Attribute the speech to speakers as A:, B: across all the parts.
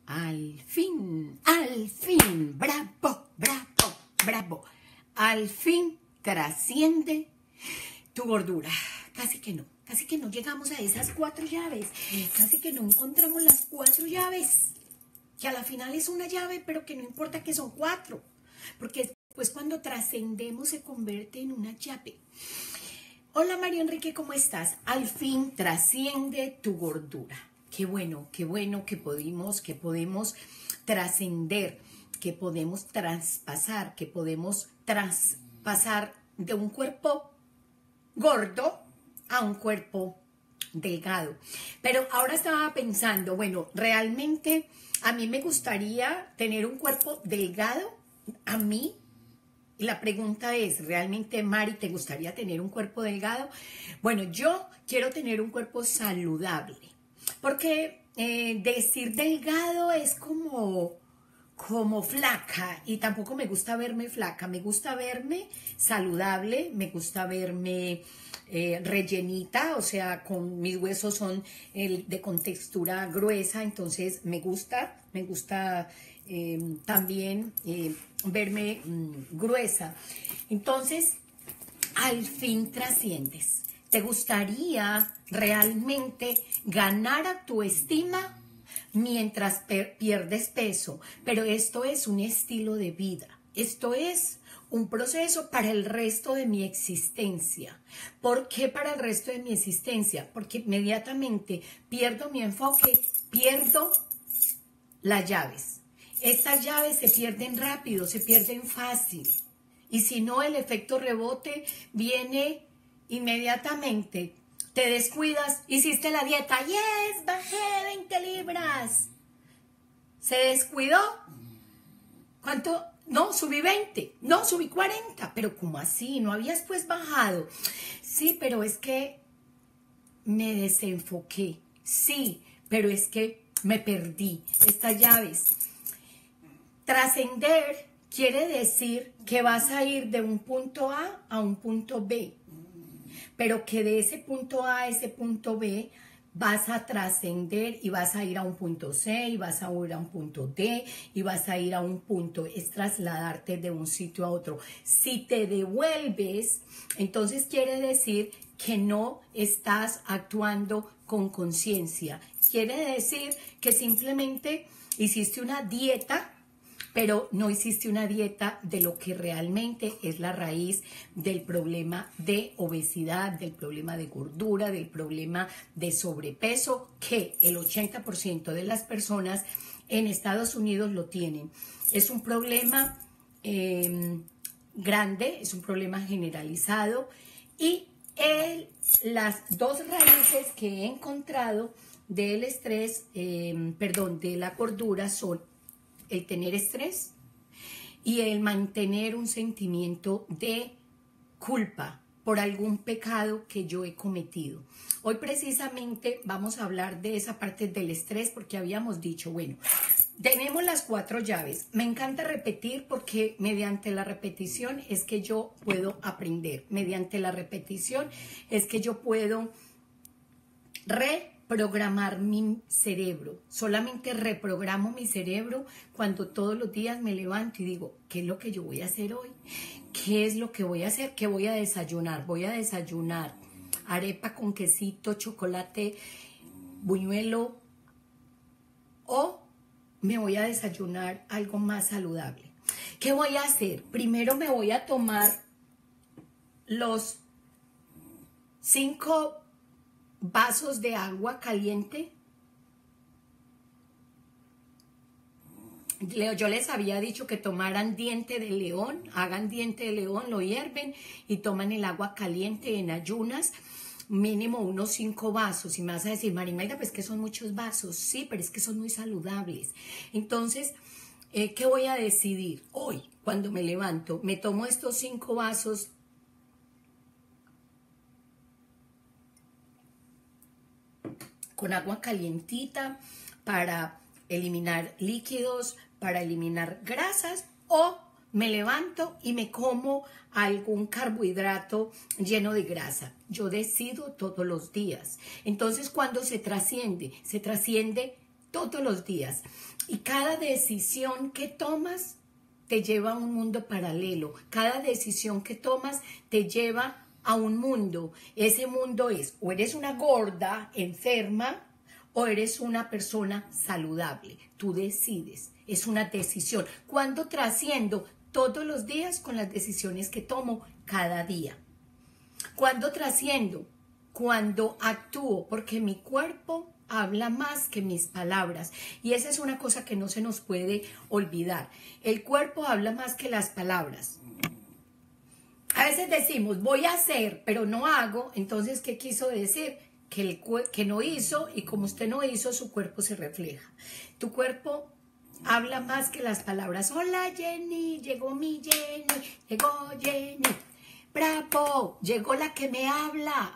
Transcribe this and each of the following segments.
A: Al fin, bravo, bravo, bravo. Al fin trasciende tu gordura. Casi que no llegamos a esas 4 llaves. Casi que no encontramos las 4 llaves. Que a la final es una llave, pero que no importa que son 4. Porque después cuando trascendemos se convierte en una llave. Hola Mario Enrique, ¿cómo estás? Al fin trasciende tu gordura. Qué bueno que podemos trascender, que podemos traspasar, de un cuerpo gordo a un cuerpo delgado. Pero ahora estaba pensando, bueno, realmente a mí me gustaría tener un cuerpo delgado, a mí. Y la pregunta es, ¿realmente, Mari, te gustaría tener un cuerpo delgado? Bueno, yo quiero tener un cuerpo saludable, porque decir delgado es como flaca, y tampoco me gusta verme flaca, me gusta verme saludable, me gusta verme rellenita, o sea, con mis huesos son de contextura gruesa, entonces me gusta también verme gruesa. Entonces, al fin trasciendes. ¿Te gustaría realmente ganar tu estima mientras pierdes peso? Pero esto es un estilo de vida. Esto es un proceso para el resto de mi existencia. ¿Por qué para el resto de mi existencia? Porque inmediatamente pierdo mi enfoque, pierdo las llaves. Estas llaves se pierden rápido, se pierden fácil. Y si no, el efecto rebote viene inmediatamente. Te descuidas, hiciste la dieta, yes, bajé 20 libras. ¿Se descuidó? ¿Cuánto? No, subí 20, no, subí 40. Pero ¿cómo así? ¿No habías pues bajado? Sí, pero es que me desenfoqué. Sí, pero es que me perdí estas llaves. Trascender quiere decir que vas a ir de un punto A un punto B, pero que de ese punto A a ese punto B vas a trascender y vas a ir a un punto C y vas a ir a un punto D y vas a ir a un punto, es trasladarte de un sitio a otro. Si te devuelves, entonces quiere decir que no estás actuando con conciencia. Quiere decir que simplemente hiciste una dieta, pero no hiciste una dieta de lo que realmente es la raíz del problema de obesidad, del problema de gordura, del problema de sobrepeso, que el 80% de las personas en Estados Unidos lo tienen. Es un problema grande, es un problema generalizado, y las 2 raíces que he encontrado del estrés, de la gordura son el tener estrés y el mantener un sentimiento de culpa por algún pecado que yo he cometido. Hoy precisamente vamos a hablar de esa parte del estrés, porque habíamos dicho, bueno, tenemos las 4 llaves. Me encanta repetir porque mediante la repetición es que yo puedo aprender. Mediante la repetición es que yo puedo reprogramar mi cerebro. Solamente reprogramo mi cerebro cuando todos los días me levanto y digo, ¿qué es lo que yo voy a hacer hoy? ¿Qué es lo que voy a hacer? ¿Qué voy a desayunar? Voy a desayunar arepa con quesito, chocolate, buñuelo, o me voy a desayunar algo más saludable. ¿Qué voy a hacer? Primero me voy a tomar los 5 vasos de agua caliente. Yo les había dicho que tomaran diente de león, hagan diente de león, lo hierven y toman el agua caliente en ayunas, mínimo unos 5 vasos. Y me vas a decir, Marimelda, pues que son muchos vasos. Sí, pero es que son muy saludables. Entonces, ¿qué voy a decidir hoy cuando me levanto? Me tomo estos 5 vasos con agua calientita para eliminar líquidos, para eliminar grasas, o me levanto y me como algún carbohidrato lleno de grasa. Yo decido todos los días. Entonces, cuando se trasciende todos los días. Y cada decisión que tomas te lleva a un mundo paralelo. Cada decisión que tomas te lleva a un mundo. Ese mundo es, o eres una gorda, enferma, o eres una persona saludable. Tú decides, es una decisión. ¿Cuándo trasciendo? Todos los días con las decisiones que tomo cada día. ¿Cuándo trasciendo? Cuando actúo, porque mi cuerpo habla más que mis palabras. Y esa es una cosa que no se nos puede olvidar. El cuerpo habla más que las palabras. A veces decimos, voy a hacer, pero no hago. Entonces, ¿qué quiso decir? Que no hizo, y como usted no hizo, su cuerpo se refleja. Tu cuerpo habla más que las palabras. Hola Jenny, llegó mi Jenny, llegó Jenny. Bravo, llegó la que me habla.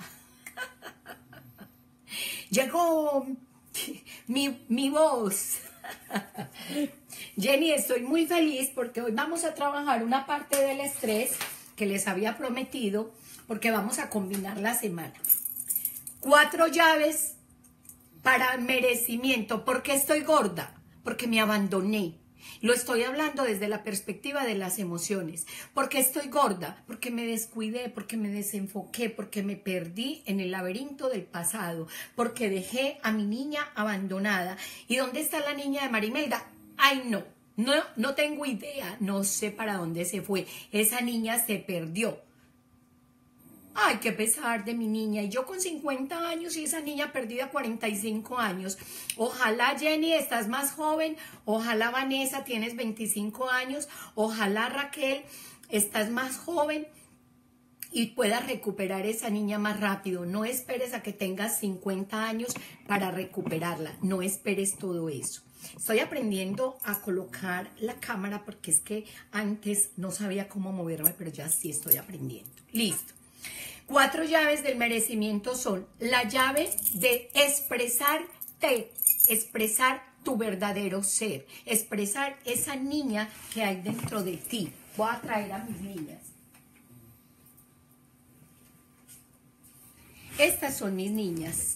A: Llegó mi voz. Jenny, estoy muy feliz porque hoy vamos a trabajar una parte del estrés que les había prometido, porque vamos a combinar la semana. 4 llaves para merecimiento. ¿Por qué estoy gorda? Porque me abandoné. Lo estoy hablando desde la perspectiva de las emociones. ¿Por qué estoy gorda? Porque me descuidé, porque me desenfoqué, porque me perdí en el laberinto del pasado, porque dejé a mi niña abandonada. ¿Y dónde está la niña de Marimelda? Ay, no tengo idea, no sé para dónde se fue. Esa niña se perdió. Ay, qué pesar de mi niña. Y yo con 50 años y esa niña perdida 45 años. Ojalá, Jenny, estás más joven. Ojalá, Vanessa, tienes 25 años. Ojalá, Raquel, estás más joven y puedas recuperar esa niña más rápido. No esperes a que tengas 50 años para recuperarla. No esperes todo eso. Estoy aprendiendo a colocar la cámara porque es que antes no sabía cómo moverme, pero ya sí estoy aprendiendo. Listo. 4 llaves del merecimiento son la llave de expresarte, expresar tu verdadero ser, expresar esa niña que hay dentro de ti. Voy a traer a mis niñas. Estas son mis niñas.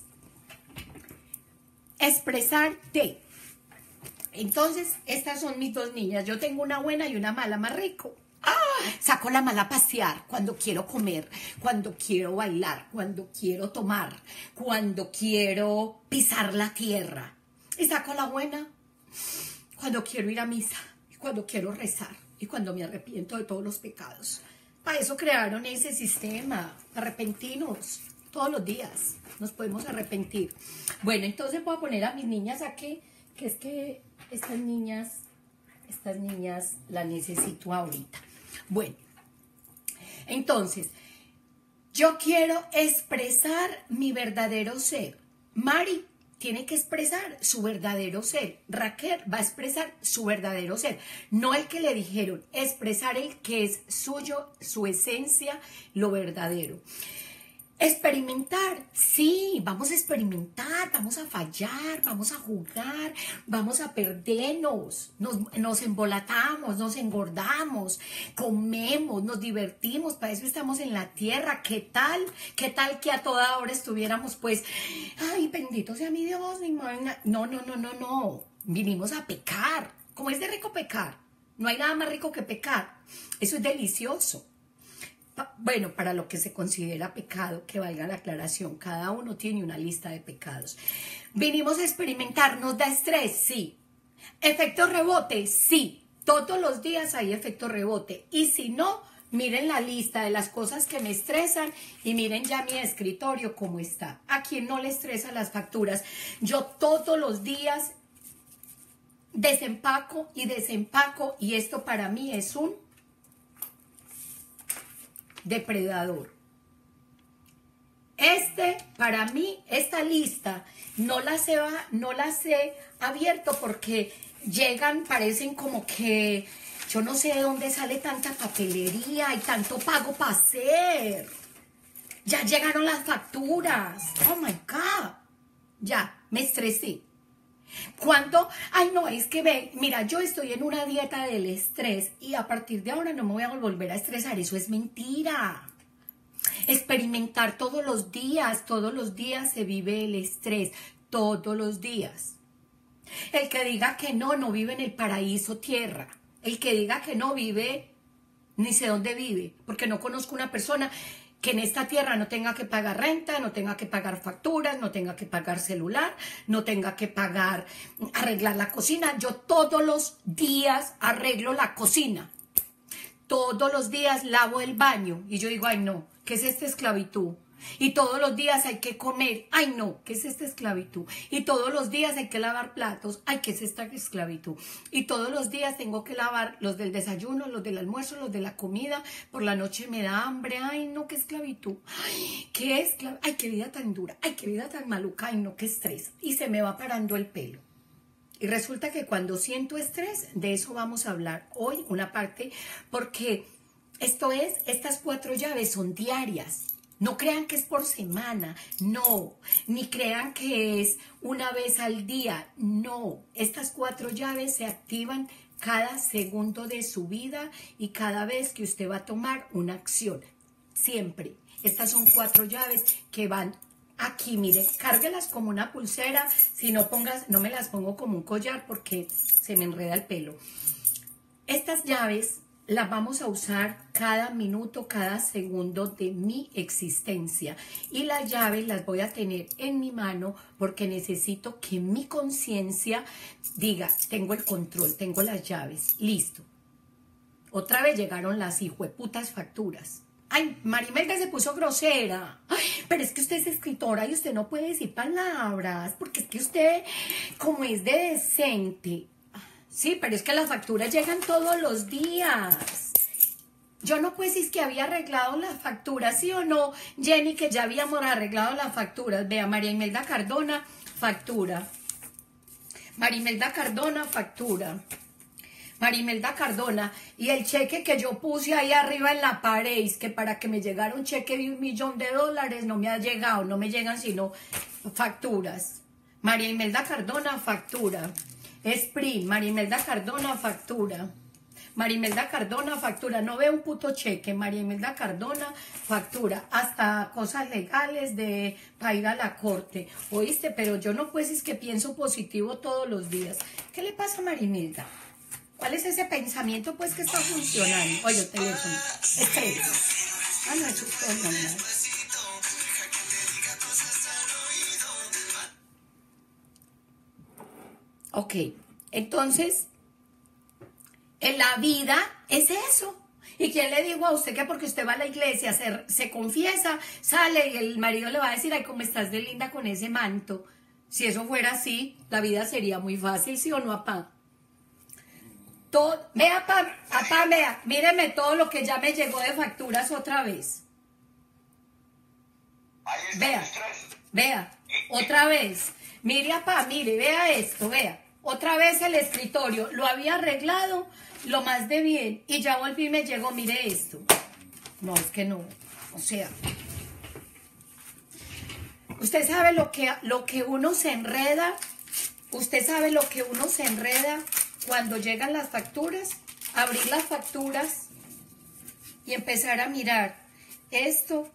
A: Expresarte. Entonces, estas son mis 2 niñas. Yo tengo una buena y una mala, más rico. Saco la mala a pasear cuando quiero comer, cuando quiero bailar, cuando quiero tomar, cuando quiero pisar la tierra. Y saco la buena cuando quiero ir a misa, cuando quiero rezar y cuando me arrepiento de todos los pecados. Para eso crearon ese sistema, arrepentirnos todos los días. Nos podemos arrepentir. Bueno, entonces voy a poner a mis niñas aquí, que es que estas niñas las necesito ahorita. Bueno, entonces, yo quiero expresar mi verdadero ser. Mari tiene que expresar su verdadero ser. Raquel va a expresar su verdadero ser. No el que le dijeron, expresar el que es suyo, su esencia, lo verdadero. Experimentar, sí, vamos a experimentar, vamos a fallar, vamos a jugar, vamos a perdernos, nos embolatamos, nos engordamos, comemos, nos divertimos, para eso estamos en la tierra. ¿Qué tal que a toda hora estuviéramos pues, ay, bendito sea mi Dios, mi madre? No, vinimos a pecar. ¿Cómo es de rico pecar? No hay nada más rico que pecar, eso es delicioso. Bueno, para lo que se considera pecado, que valga la aclaración, cada uno tiene una lista de pecados. Vinimos a experimentar, ¿nos da estrés? Sí. ¿Efecto rebote? Sí. Todos los días hay efecto rebote. Y si no, miren la lista de las cosas que me estresan y miren ya mi escritorio cómo está. ¿A quién no le estresan las facturas? Yo todos los días desempaco y esto para mí es un depredador. Para mí, esta lista no las he abierto porque llegan, parecen como que yo no sé de dónde sale tanta papelería y tanto pago para hacer. Ya llegaron las facturas. Oh my God. Ya, me estresé. Cuando, ay no, es que mira, yo estoy en una dieta del estrés y a partir de ahora no me voy a volver a estresar, eso es mentira. Experimentar todos los días se vive el estrés, todos los días. El que diga que no, no vive en el paraíso tierra. El que diga que no vive, ni sé dónde vive, porque no conozco una persona que en esta tierra no tenga que pagar renta, no tenga que pagar facturas, no tenga que pagar celular, no tenga que pagar, arreglar la cocina. Yo todos los días arreglo la cocina. Todos los días lavo el baño. Y yo digo, ay no, ¿qué es esta esclavitud? Y todos los días hay que comer. Ay no, ¿qué es esta esclavitud? Y todos los días hay que lavar platos. Ay, ¿qué es esta esclavitud? Y todos los días tengo que lavar los del desayuno, los del almuerzo, los de la comida. Por la noche me da hambre. Ay no, qué esclavitud. Ay, qué esclavitud. Ay, qué vida tan dura. Ay, qué vida tan maluca. Ay no, qué estrés. Y se me va parando el pelo. Y resulta que cuando siento estrés, de eso vamos a hablar hoy, una parte, porque estas 4 llaves son diarias. No crean que es por semana, no. Ni crean que es una vez al día, no. Estas 4 llaves se activan cada segundo de su vida y cada vez que usted va a tomar una acción. Siempre. Estas son 4 llaves que van aquí, mire, cárguelas como una pulsera, si no no me las pongo como un collar porque se me enreda el pelo. Estas llaves las vamos a usar cada minuto, cada segundo de mi existencia. Y las llaves las voy a tener en mi mano porque necesito que mi conciencia diga, tengo el control, tengo las llaves, listo. Otra vez llegaron las hijueputas facturas. Ay, Marimelda se puso grosera. Ay, pero es que usted es escritora y usted no puede decir palabras, porque es que usted, como es de decente. Sí, pero es que las facturas llegan todos los días. Yo no pues es que había arreglado las facturas, ¿sí o no, Jenny? Que ya habíamos arreglado las facturas. Vea, María Imelda Cardona, factura. María Imelda Cardona, factura. Marimelda Cardona, y el cheque que yo puse ahí arriba en la pared, es que para que me llegara un cheque de $1.000.000 no me ha llegado, no me llegan sino facturas. María Imelda Cardona, factura. Sprint, María Imelda Cardona, factura. María Imelda Cardona, factura. No veo un puto cheque. María Imelda Cardona, factura. Hasta cosas legales para ir a la corte. ¿Oíste? Pero yo no pues es que pienso positivo todos los días. ¿Qué le pasa a María Imelda? ¿Cuál es ese pensamiento pues que está funcionando? Oye, el teléfono. Estrés. Ah, no, eso es todo normal. Ok, entonces, en la vida es eso. ¿Y quién le dijo a usted que porque usted va a la iglesia, se confiesa, sale y el marido le va a decir, ay, cómo estás de linda con ese manto? Si eso fuera así, la vida sería muy fácil, ¿sí o no, apá? Vea, apá, vea, míreme todo lo que ya me llegó de facturas otra vez. Vea, otra vez. Mire, apá, mire, vea esto, vea. Otra vez el escritorio, lo había arreglado lo más de bien y ya volví y me llegó, mire esto. No, es que no, o sea. Usted sabe lo que uno se enreda, usted sabe lo que uno se enreda cuando llegan las facturas, abrir las facturas y empezar a mirar esto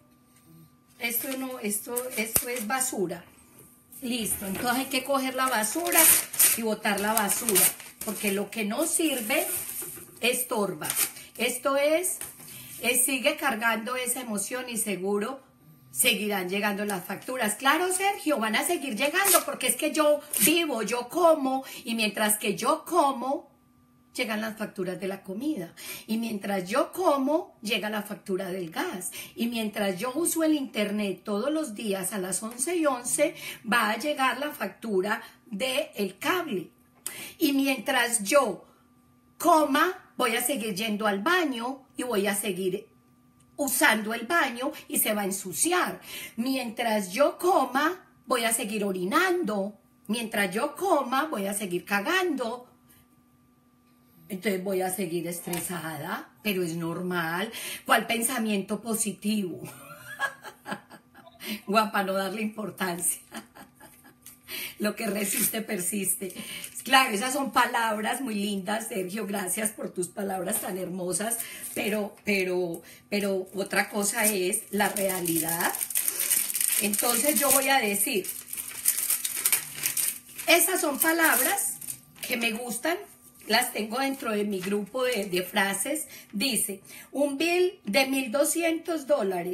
A: es basura. Listo, entonces hay que coger la basura y botar la basura, porque lo que no sirve estorba. Esto sigue cargando esa emoción y seguro seguirán llegando las facturas. Claro, Sergio, van a seguir llegando porque es que yo vivo, yo como, y mientras que yo como, llegan las facturas de la comida. Y mientras yo como, llega la factura del gas. Y mientras yo uso el internet todos los días a las 11:11, va a llegar la factura del cable. Y mientras yo coma, voy a seguir yendo al baño y voy a seguir usando el baño y se va a ensuciar. Mientras yo coma, voy a seguir orinando. Mientras yo coma, voy a seguir cagando. Entonces voy a seguir estresada, pero es normal. ¿Cuál pensamiento positivo? Guapa, no darle importancia. Lo que resiste, persiste. Claro, esas son palabras muy lindas, Sergio. Gracias por tus palabras tan hermosas. Pero otra cosa es la realidad. Entonces yo voy a decir, Esas son palabras que me gustan, las tengo dentro de mi grupo de frases. Dice, un bill de $1,200,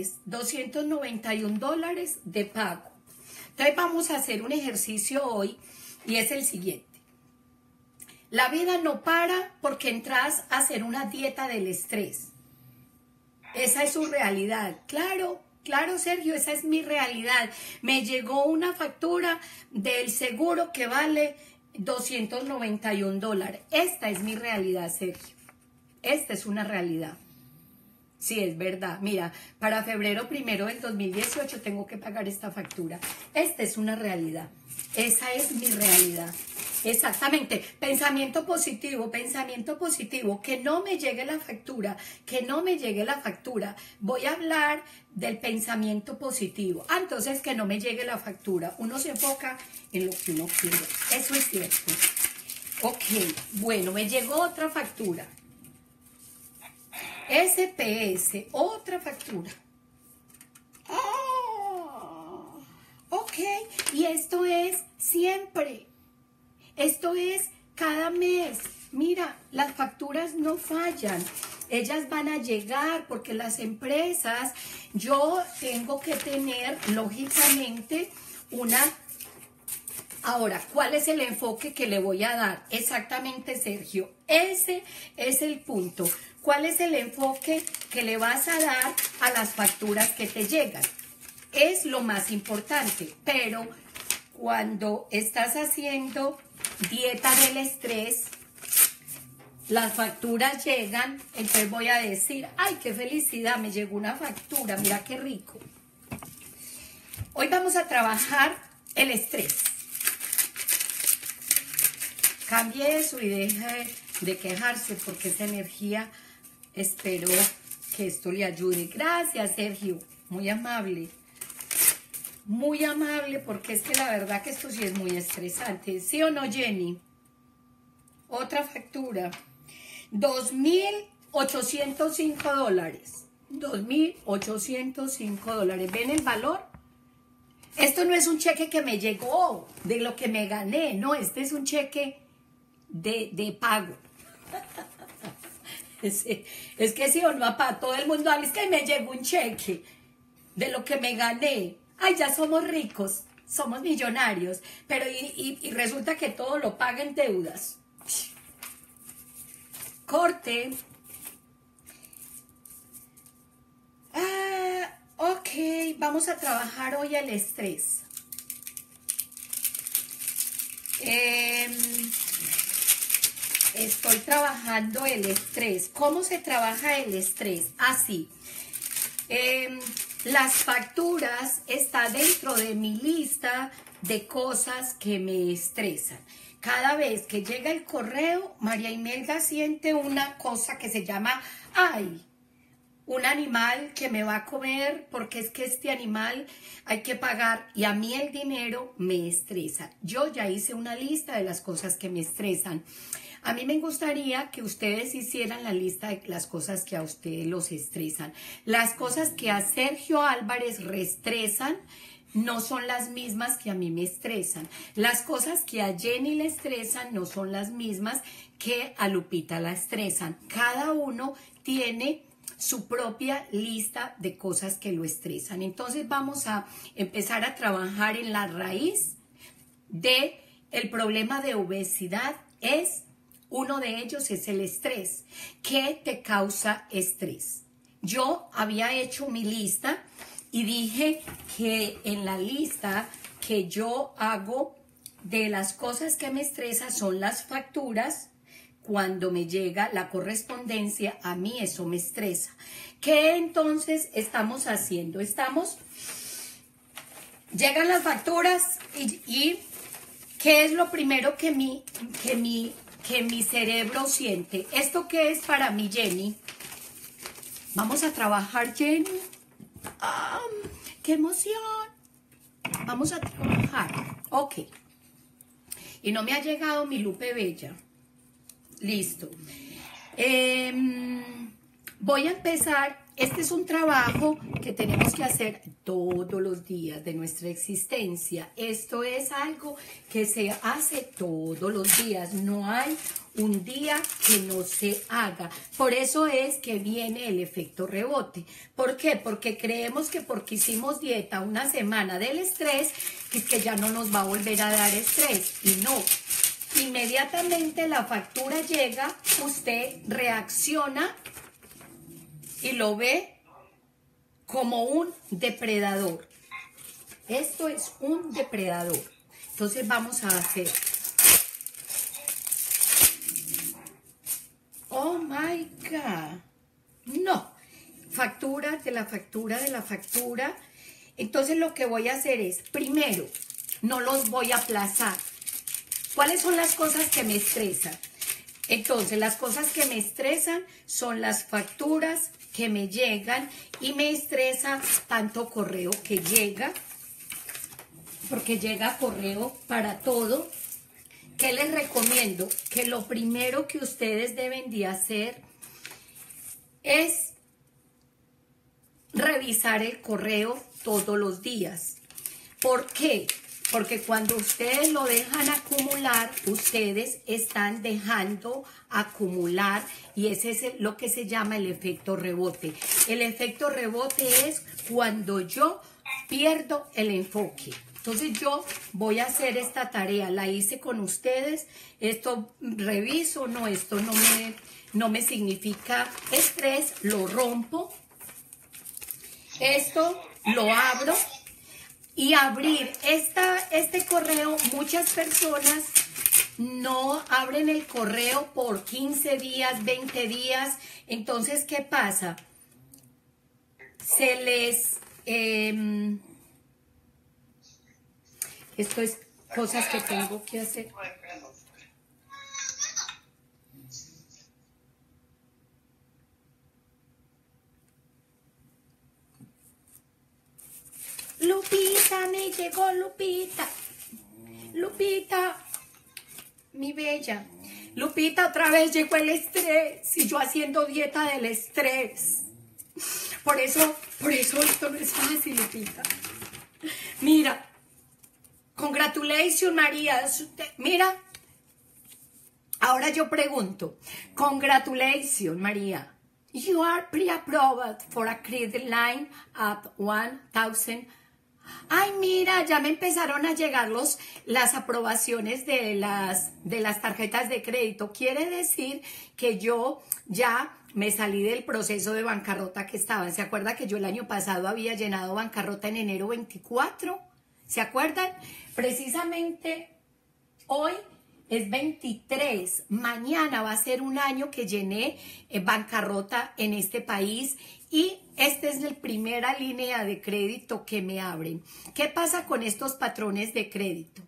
A: $291 de pago. Entonces vamos a hacer un ejercicio hoy y es el siguiente. La vida no para porque entras a hacer una dieta del estrés. Esa es su realidad. Claro, claro, Sergio, esa es mi realidad. Me llegó una factura del seguro que vale $291. Esta es mi realidad, Sergio. Esta es una realidad. Sí, es verdad. Mira, para febrero 1 del 2018 tengo que pagar esta factura. Esta es una realidad. Esa es mi realidad. Exactamente. Pensamiento positivo, que no me llegue la factura, que no me llegue la factura. Voy a hablar del pensamiento positivo. Entonces, que no me llegue la factura. Uno se enfoca en lo que uno quiere. Eso es cierto. Ok, bueno, me llegó otra factura. SPS, otra factura. Oh, ok, y esto es siempre. Esto es cada mes. Mira, las facturas no fallan. Ellas van a llegar porque las empresas, yo tengo que tener, lógicamente, una... Ahora, ¿cuál es el enfoque que le voy a dar? Exactamente, Sergio. Ese es el punto. ¿Cuál es el enfoque que le vas a dar a las facturas que te llegan? Es lo más importante, pero cuando estás haciendo dieta del estrés, las facturas llegan, entonces voy a decir, ¡ay, qué felicidad! Me llegó una factura, mira qué rico. Hoy vamos a trabajar el estrés. Cambie eso y deje de quejarse porque esa energía, espero que esto le ayude. Gracias, Sergio, muy amable. Muy amable, porque es que la verdad que esto sí es muy estresante. ¿Sí o no, Jenny? Otra factura. $2,805. $2,805. ¿Ven el valor? Esto no es un cheque que me llegó de lo que me gané. No, este es un cheque de pago. Es que sí o no, papá, todo el mundo habla, es que me llegó un cheque de lo que me gané. Ay, ya somos ricos, somos millonarios, pero y resulta que todo lo paga en deudas. Corte. Ok, vamos a trabajar hoy el estrés. Estoy trabajando el estrés. ¿Cómo se trabaja el estrés? Así. Las facturas están dentro de mi lista de cosas que me estresan. Cada vez que llega el correo, María Imelda siente una cosa que se llama, ¡ay! Un animal que me va a comer porque es que este animal hay que pagar y a mí el dinero me estresa. Yo ya hice una lista de las cosas que me estresan. A mí me gustaría que ustedes hicieran la lista de las cosas que a ustedes los estresan. Las cosas que a Sergio Álvarez reestresan no son las mismas que a mí me estresan. Las cosas que a Jenny le estresan no son las mismas que a Lupita la estresan. Cada uno tiene su propia lista de cosas que lo estresan. Entonces vamos a empezar a trabajar en la raíz de el problema de obesidad. Uno de ellos es el estrés. ¿Qué te causa estrés? Yo había hecho mi lista y dije que en la lista que yo hago de las cosas que me estresan son las facturas. Cuando me llega la correspondencia, a mí eso me estresa. ¿Qué entonces estamos haciendo? Llegan las facturas y ¿qué es lo primero que mi cerebro siente? ¿Esto qué es para mí, Jenny? Vamos a trabajar, Jenny. ¡Qué emoción! Vamos a trabajar. Ok. Y no me ha llegado mi Lupe Bella. Listo. Voy a empezar este es un trabajo que tenemos que hacer todos los días de nuestra existencia. Esto es algo que se hace todos los días. No hay un día que no se haga. Por eso es que viene el efecto rebote. ¿Por qué? Porque creemos que porque hicimos dieta una semana del estrés, que ya no nos va a volver a dar estrés. Y no. Inmediatamente la factura llega, usted reacciona y lo ve como un depredador. Esto es un depredador. Entonces vamos a hacer. Oh my God. No. Factura de la factura de la factura. Entonces lo que voy a hacer es, primero, no los voy a aplazar. ¿Cuáles son las cosas que me estresan? Entonces, las cosas que me estresan son las facturas que me llegan y me estresa tanto correo que llega, porque llega correo para todo. ¿Qué les recomiendo? Que lo primero que ustedes deben de hacer es revisar el correo todos los días. ¿Por qué? Porque cuando ustedes lo dejan acumular, ustedes están dejando acumular y ese es lo que se llama el efecto rebote. El efecto rebote es cuando yo pierdo el enfoque. Entonces yo voy a hacer esta tarea, la hice con ustedes, esto reviso, no, esto no me significa estrés, lo rompo, esto lo abro. Y abrir este correo, muchas personas no abren el correo por 15 días, 20 días. Entonces, ¿qué pasa? Se les... esto es cosas que tengo que hacer. Lupita, me llegó Lupita. Lupita, mi bella. Lupita, otra vez llegó el estrés. Y yo haciendo dieta del estrés. Por eso esto no es fácil, Lupita. Mira. Congratulations, María. Mira. Ahora yo pregunto. Congratulations, María. You are pre-approved for a credit line at 1,000. Ay, mira, ya me empezaron a llegar las aprobaciones de las tarjetas de crédito. Quiere decir que yo ya me salí del proceso de bancarrota que estaba. ¿Se acuerda que yo el año pasado había llenado bancarrota en enero 24? ¿Se acuerdan? Precisamente hoy es 23. Mañana va a ser un año que llené bancarrota en este país y esta es la primera línea de crédito que me abren. ¿Qué pasa con estos patrones de crédito?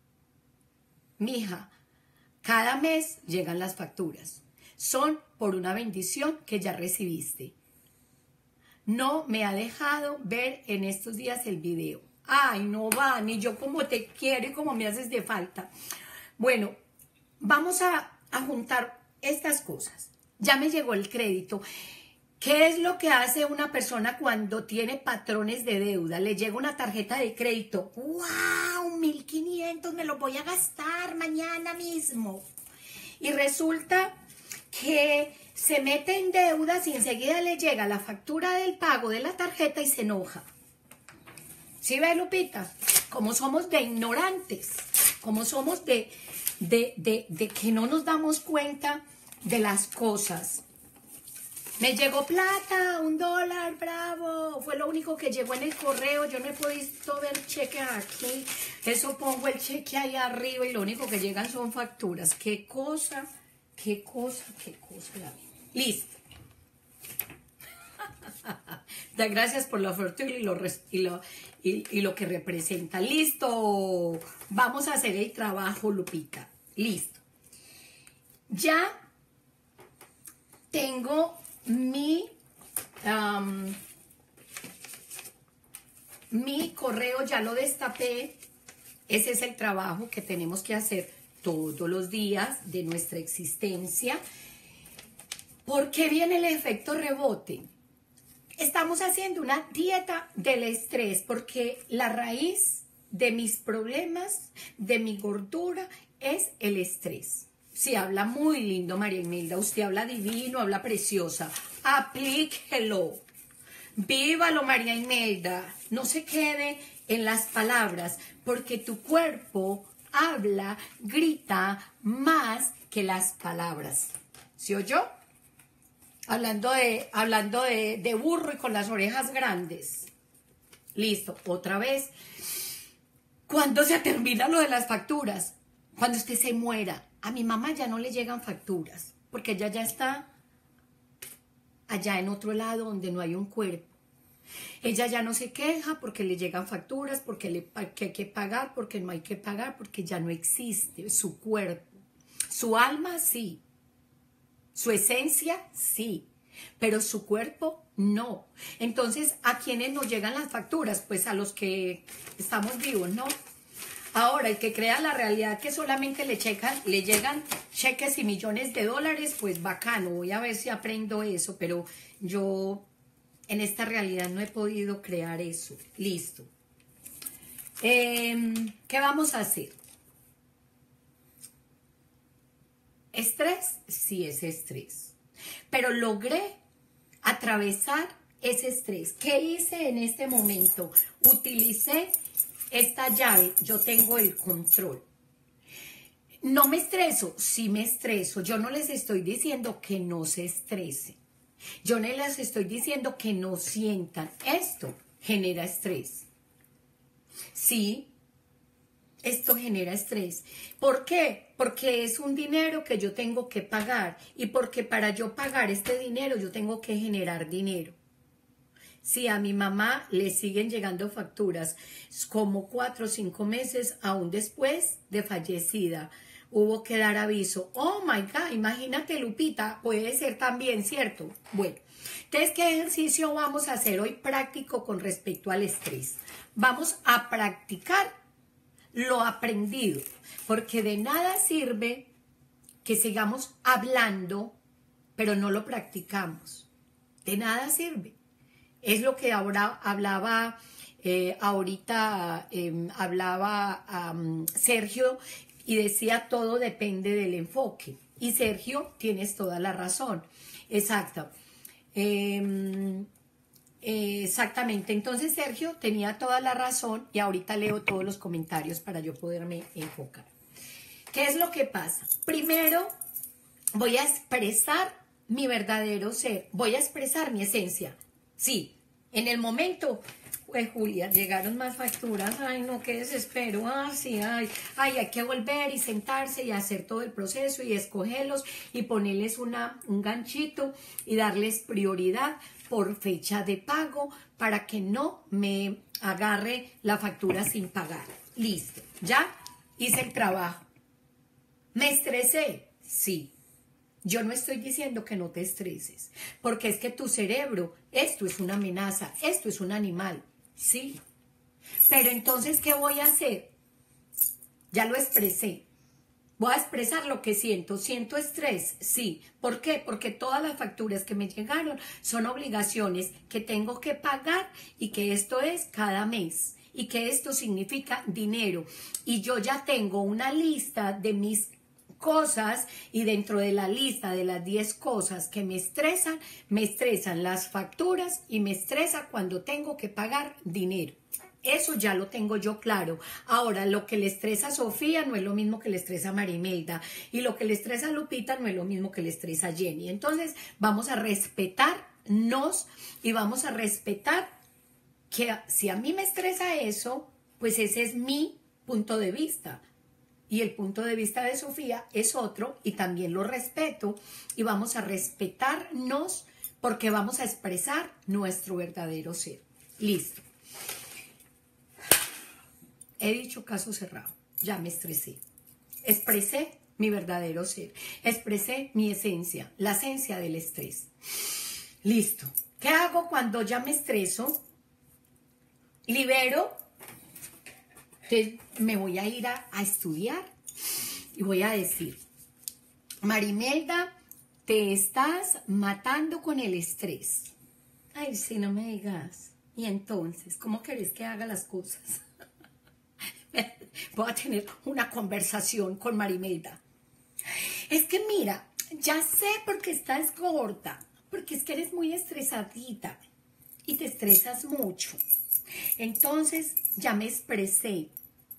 A: Mija, cada mes llegan las facturas. Son por una bendición que ya recibiste. No me ha dejado ver en estos días el video. Ay, no va, ni yo como te quiero y como me haces de falta. Bueno, vamos a juntar estas cosas. Ya me llegó el crédito. ¿Qué es lo que hace una persona cuando tiene patrones de deuda? Le llega una tarjeta de crédito. ¡Wow! 1,500 me lo voy a gastar mañana mismo. Y resulta que se mete en deudas y enseguida le llega la factura del pago de la tarjeta y se enoja. ¿Sí ves, Lupita? Como somos de ignorantes, como somos de que no nos damos cuenta de las cosas. Me llegó plata, $1, bravo. Fue lo único que llegó en el correo. Yo no he podido ver cheque aquí. Eso pongo el cheque ahí arriba y lo único que llegan son facturas. Qué cosa, qué cosa, qué cosa la vida. Listo. Da gracias por la fortuna y lo que representa. Listo. Vamos a hacer el trabajo, Lupita. Listo. Ya tengo mi correo, ya lo destapé. Ese es el trabajo que tenemos que hacer todos los días de nuestra existencia. ¿Por qué viene el efecto rebote? Estamos haciendo una dieta del estrés porque la raíz de mis problemas, de mi gordura, es el estrés. Sí, habla muy lindo, María Imelda. Usted habla divino, habla preciosa. Aplíquelo. Vívalo, María Imelda. No se quede en las palabras, porque tu cuerpo habla, grita más que las palabras. ¿Sí oyó? Hablando de burro y con las orejas grandes. Listo, otra vez. ¿Cuándo se termina lo de las facturas? Cuando usted se muera. A mi mamá ya no le llegan facturas, porque ella ya está allá en otro lado donde no hay un cuerpo. Ella ya no se queja porque le llegan facturas, porque hay que pagar, porque no hay que pagar, porque ya no existe su cuerpo. Su alma sí, su esencia sí, pero su cuerpo no. Entonces, ¿a quiénes nos llegan las facturas? Pues a los que estamos vivos, ¿no? Ahora, el que crea la realidad que solamente le llegan cheques y millones de dólares, pues bacano, voy a ver si aprendo eso, pero yo en esta realidad no he podido crear eso. Listo. ¿Qué vamos a hacer? ¿Estrés? Sí, es estrés. Pero logré atravesar ese estrés. ¿Qué hice en este momento? Utilicé esta llave, yo tengo el control. ¿No me estreso? Sí me estreso. Yo no les estoy diciendo que no se estresen. Yo no les estoy diciendo que no sientan. Esto genera estrés. Sí, esto genera estrés. ¿Por qué? Porque es un dinero que yo tengo que pagar. Y porque para yo pagar este dinero yo tengo que generar dinero. Si a mi mamá le siguen llegando facturas como 4 o 5 meses aún después de fallecida, hubo que dar aviso. Oh my God, imagínate, Lupita, puede ser también, ¿cierto? Bueno, entonces, ¿qué ejercicio vamos a hacer hoy práctico con respecto al estrés? Vamos a practicar lo aprendido, porque de nada sirve que sigamos hablando, pero no lo practicamos. De nada sirve. Es lo que ahora hablaba, Sergio, y decía todo depende del enfoque. Y Sergio, tienes toda la razón. Exacto. Exactamente. Entonces Sergio tenía toda la razón y ahorita leo todos los comentarios para yo poderme enfocar. ¿Qué es lo que pasa? Primero voy a expresar mi verdadero ser. Voy a expresar mi esencia. Sí, en el momento, pues Julia, llegaron más facturas, ay no, qué desespero, sí, ay, hay que volver y sentarse y hacer todo el proceso y escogerlos y ponerles un ganchito y darles prioridad por fecha de pago para que no me agarre la factura sin pagar. Listo, ya hice el trabajo. ¿Me estresé? Sí. Yo no estoy diciendo que no te estreses, porque es que tu cerebro, esto es una amenaza, esto es un animal, sí. Pero entonces, ¿qué voy a hacer? Ya lo expresé. Voy a expresar lo que siento. ¿Siento estrés? Sí. ¿Por qué? Porque todas las facturas que me llegaron son obligaciones que tengo que pagar y que esto es cada mes. Y que esto significa dinero. Y yo ya tengo una lista de mis cosas y dentro de la lista de las 10 cosas que me estresan las facturas y me estresa cuando tengo que pagar dinero. Eso ya lo tengo yo claro. Ahora, lo que le estresa a Sofía no es lo mismo que le estresa a María Imelda y lo que le estresa a Lupita no es lo mismo que le estresa a Jenny. Entonces, vamos a respetarnos y vamos a respetar que si a mí me estresa eso, pues ese es mi punto de vista. Y el punto de vista de Sofía es otro y también lo respeto y vamos a respetarnos porque vamos a expresar nuestro verdadero ser. Listo. He dicho caso cerrado, ya me estresé. Expresé mi verdadero ser, expresé mi esencia, la esencia del estrés. Listo. ¿Qué hago cuando ya me estreso? Libero. Entonces me voy a ir a estudiar y voy a decir, María Imelda, te estás matando con el estrés. Ay, si no me digas. Y entonces, ¿cómo querés que haga las cosas? Voy a tener una conversación con Marimelda. Es que mira, ya sé por qué estás gorda, porque es que eres muy estresadita y te estresas mucho. Entonces ya me expresé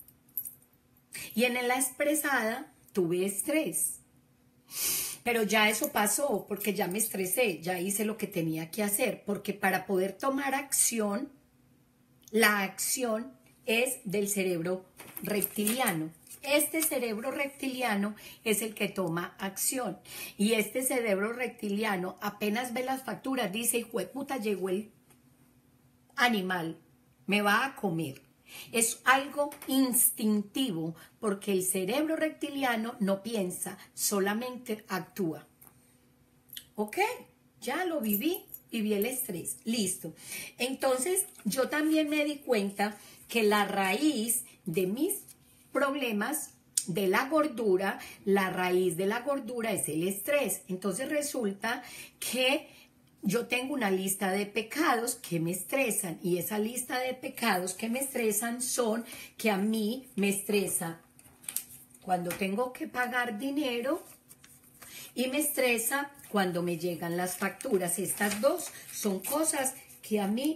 A: y en la expresada tuve estrés. Pero ya eso pasó porque ya me estresé, ya hice lo que tenía que hacer, porque para poder tomar acción, la acción es del cerebro reptiliano. Este cerebro reptiliano es el que toma acción. Y este cerebro reptiliano apenas ve las facturas, dice, hijo de puta, llegó el animal, me va a comer. Es algo instintivo porque el cerebro reptiliano no piensa, solamente actúa. ¿Ok? Ya lo viví el estrés. Listo. Entonces, yo también me di cuenta que la raíz de mis problemas de la gordura, la raíz de la gordura es el estrés. Entonces, resulta que yo tengo una lista de pecados que me estresan y esa lista de pecados que me estresan son que a mí me estresa cuando tengo que pagar dinero y me estresa cuando me llegan las facturas. Estas dos son cosas que a mí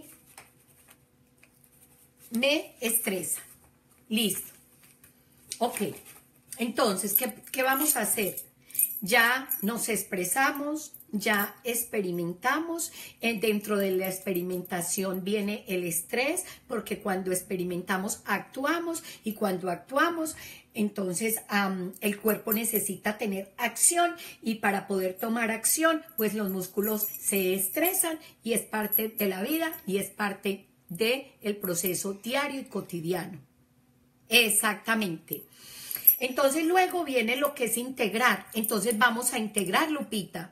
A: me estresan. Listo. Ok. Entonces, ¿qué vamos a hacer? Ya nos expresamos, ya experimentamos, dentro de la experimentación viene el estrés, porque cuando experimentamos actuamos y cuando actuamos, entonces el cuerpo necesita tener acción y para poder tomar acción, pues los músculos se estresan y es parte de la vida y es parte del proceso diario y cotidiano. Exactamente. Entonces luego viene lo que es integrar. Entonces vamos a integrar, Lupita.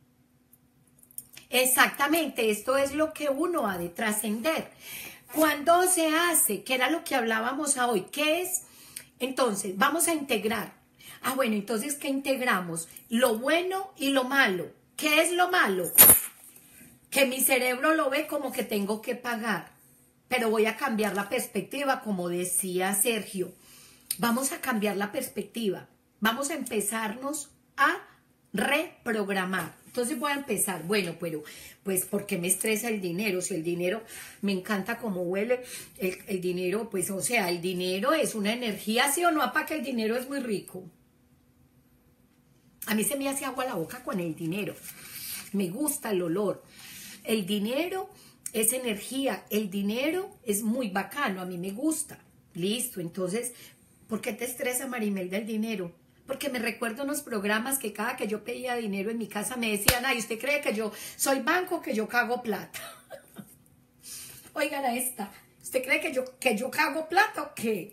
A: Exactamente, esto es lo que uno ha de trascender. ¿Cuándo se hace? ¿Qué era lo que hablábamos hoy? ¿Qué es? Entonces, vamos a integrar. Ah, bueno, entonces, ¿qué integramos? Lo bueno y lo malo. ¿Qué es lo malo? Que mi cerebro lo ve como que tengo que pagar. Pero voy a cambiar la perspectiva, como decía Sergio. Vamos a cambiar la perspectiva. Vamos a empezarnos a reprogramar. Entonces voy a empezar, bueno, pero pues ¿por qué me estresa el dinero? Si el dinero me encanta como huele, el dinero, pues o sea, el dinero es una energía, ¿sí o no? Para que el dinero es muy rico. A mí se me hace agua la boca con el dinero. Me gusta el olor. El dinero es energía, el dinero es muy bacano, a mí me gusta. Listo, entonces, ¿por qué te estresa, Marimelda, el dinero? Porque me recuerdo unos programas que cada que yo pedía dinero en mi casa me decían, ay, ¿usted cree que yo soy banco, que yo cago plata? Oigan a esta, ¿usted cree que yo cago plata o qué?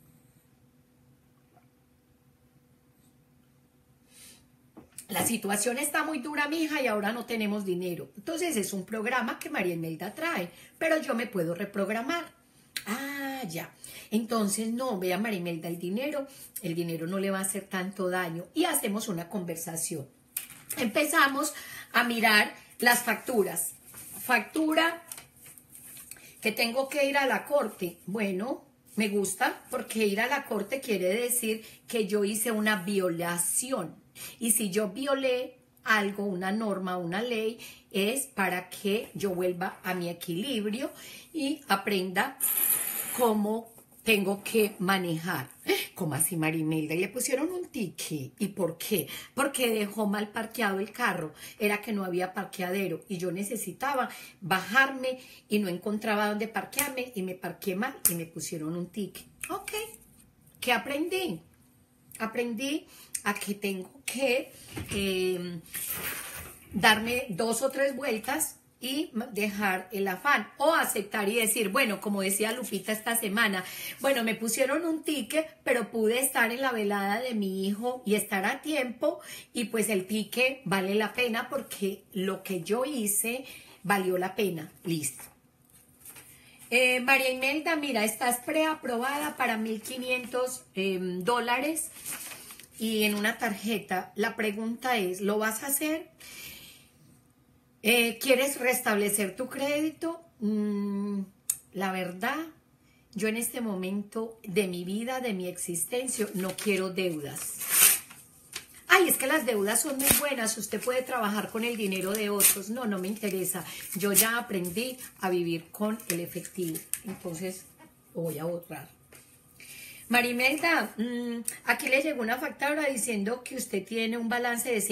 A: La situación está muy dura, mija, y ahora no tenemos dinero. Entonces es un programa que María Imelda trae, pero yo me puedo reprogramar. Ah, ya. Entonces, no, vea María Imelda, el dinero no le va a hacer tanto daño. Y hacemos una conversación. Empezamos a mirar las facturas. Factura que tengo que ir a la corte. Bueno, me gusta porque ir a la corte quiere decir que yo hice una violación. Y si yo violé algo, una norma, una ley, es para que yo vuelva a mi equilibrio y aprenda cómo tengo que manejar. ¿Cómo así, Marimelda? Y le pusieron un ticket. ¿Y por qué? Porque dejó mal parqueado el carro. Era que no había parqueadero y yo necesitaba bajarme y no encontraba dónde parquearme y me parqué mal y me pusieron un ticket. Ok. ¿Qué aprendí? Aprendí a que tengo que darme 2 o 3 vueltas y dejar el afán o aceptar y decir, bueno, como decía Lupita esta semana, bueno, me pusieron un ticket, pero pude estar en la velada de mi hijo y estar a tiempo y pues el ticket vale la pena porque lo que yo hice valió la pena. Listo. María Imelda, mira, estás preaprobada para $1,500 y en una tarjeta. La pregunta es, ¿lo vas a hacer? ¿Quieres restablecer tu crédito? La verdad, yo en este momento de mi vida, de mi existencia, no quiero deudas. Ay, es que las deudas son muy buenas, usted puede trabajar con el dinero de otros. No, no me interesa. Yo ya aprendí a vivir con el efectivo, entonces lo voy a borrar. Marimelda, aquí le llegó una factura diciendo que usted tiene un balance de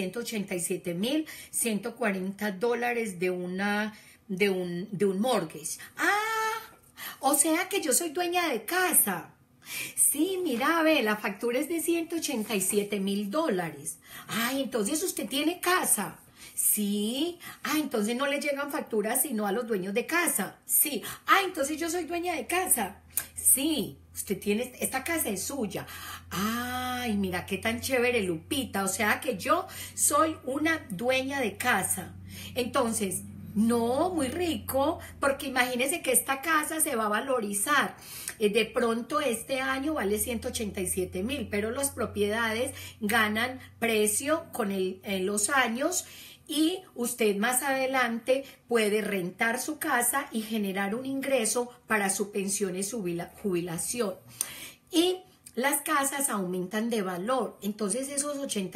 A: $187,140 de un mortgage. Ah, o sea que yo soy dueña de casa. Sí, mira, ve, la factura es de $187,000. Ay, entonces usted tiene casa. Sí. Ah, entonces no le llegan facturas sino a los dueños de casa. Sí. Ah, entonces yo soy dueña de casa. Sí. Usted tiene, esta casa es suya. Ay, mira qué tan chévere, Lupita. O sea que yo soy una dueña de casa. Entonces, no, muy rico, porque imagínese que esta casa se va a valorizar. De pronto este año vale 187,000, pero las propiedades ganan precio con los años y usted más adelante puede rentar su casa y generar un ingreso para su pensión y su jubilación. Y las casas aumentan de valor, entonces esos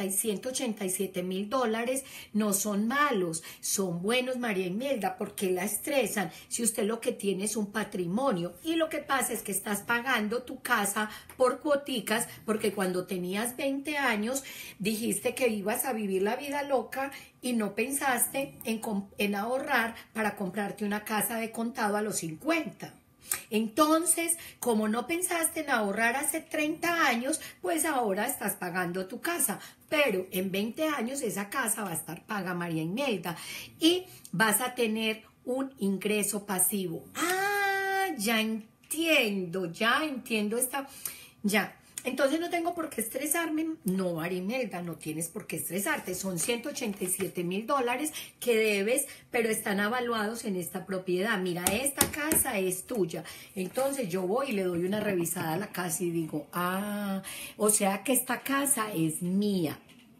A: $187,000 no son malos, son buenos, María Imelda, porque la estresan si usted lo que tiene es un patrimonio y lo que pasa es que estás pagando tu casa por cuoticas porque cuando tenías 20 años dijiste que ibas a vivir la vida loca y no pensaste en ahorrar para comprarte una casa de contado a los 50. Entonces, como no pensaste en ahorrar hace 30 años, pues ahora estás pagando tu casa. Pero en 20 años esa casa va a estar paga, María Imelda, y vas a tener un ingreso pasivo. Ah, ya entiendo esta... Ya. Entonces no tengo por qué estresarme. No, María Imelda, no tienes por qué estresarte. Son $187,000 que debes, pero están avaluados en esta propiedad. Mira, esta casa es tuya. Entonces yo voy y le doy una revisada a la casa y digo, ah, o sea que esta casa es mía.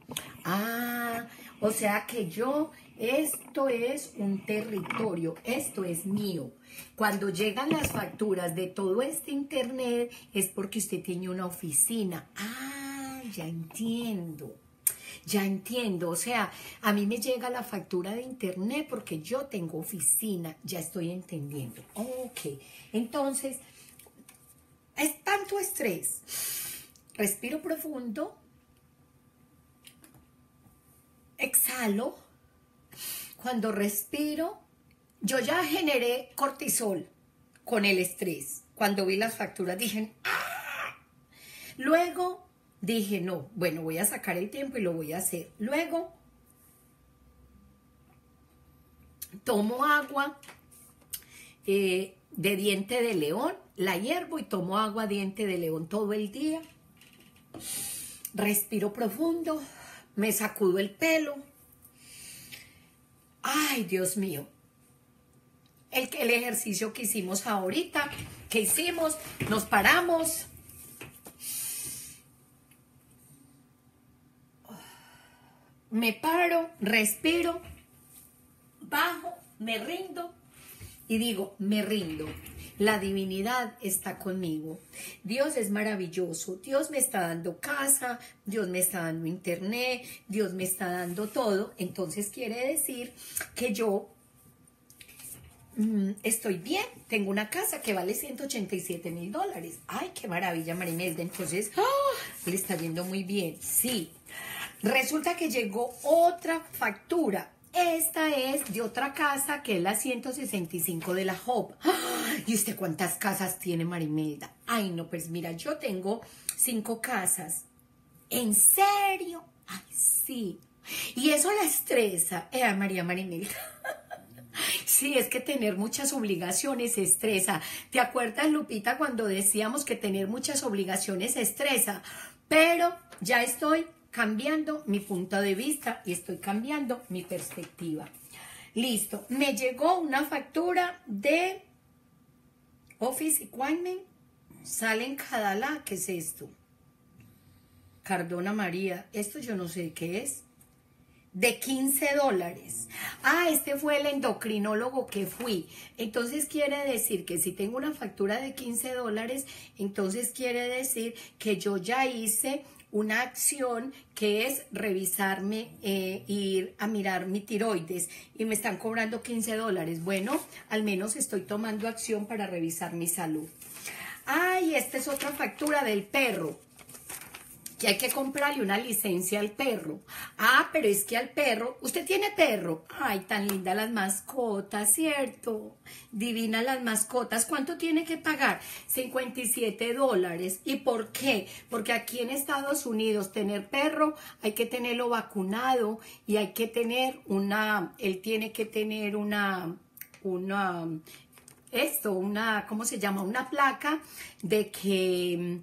A: Ah, o sea que esto es un territorio, esto es mío. Cuando llegan las facturas de todo este internet es porque usted tiene una oficina. Ah, ya entiendo. Ya entiendo, o sea, a mí me llega la factura de internet porque yo tengo oficina, ya estoy entendiendo. Ok, entonces, es tanto estrés. Respiro profundo, exhalo. Cuando respiro, yo ya generé cortisol con el estrés. Cuando vi las facturas dije, ¡ah! Luego dije, no, bueno, voy a sacar el tiempo y lo voy a hacer. Luego tomo agua de diente de león, la hiervo y tomo agua diente de león todo el día. Respiro profundo, me sacudo el pelo. Ay, Dios mío. El ejercicio que hicimos ahorita, nos paramos. Me paro, respiro, bajo, me rindo y digo, me rindo. La divinidad está conmigo. Dios es maravilloso. Dios me está dando casa, Dios me está dando internet, Dios me está dando todo. Entonces quiere decir que yo estoy bien. Tengo una casa que vale $187,000. Ay, qué maravilla, María Imelda. Entonces, le está yendo muy bien. Sí. Resulta que llegó otra factura. Esta es de otra casa que es la 165 de la Hop. ¿Y usted cuántas casas tiene, María Imelda? Ay, no, pues mira, yo tengo 5 casas. ¿En serio? Ay, sí. Y eso la estresa. María Imelda. Sí, es que tener muchas obligaciones estresa. ¿Te acuerdas, Lupita, cuando decíamos que tener muchas obligaciones estresa? Pero ya estoy cambiando mi punto de vista y estoy cambiando mi perspectiva. Listo, me llegó una factura de Office Equipment. Sale en Cadalá. ¿Qué es esto? Cardona María. Esto yo no sé qué es. de $15. Ah, este fue el endocrinólogo que fui. Entonces quiere decir que si tengo una factura de $15, entonces quiere decir que yo ya hice una acción que es revisarme, ir a mirar mi tiroides y me están cobrando $15. Bueno, al menos estoy tomando acción para revisar mi salud. Ay, esta es otra factura del perro, que hay que comprarle una licencia al perro. Ah, pero es que al perro, ¿usted tiene perro? Ay, tan lindas las mascotas, ¿cierto? Divinas las mascotas. ¿Cuánto tiene que pagar? $57. ¿Y por qué? Porque aquí en Estados Unidos tener perro hay que tenerlo vacunado y hay que tener él tiene que tener ¿cómo se llama? Una placa de que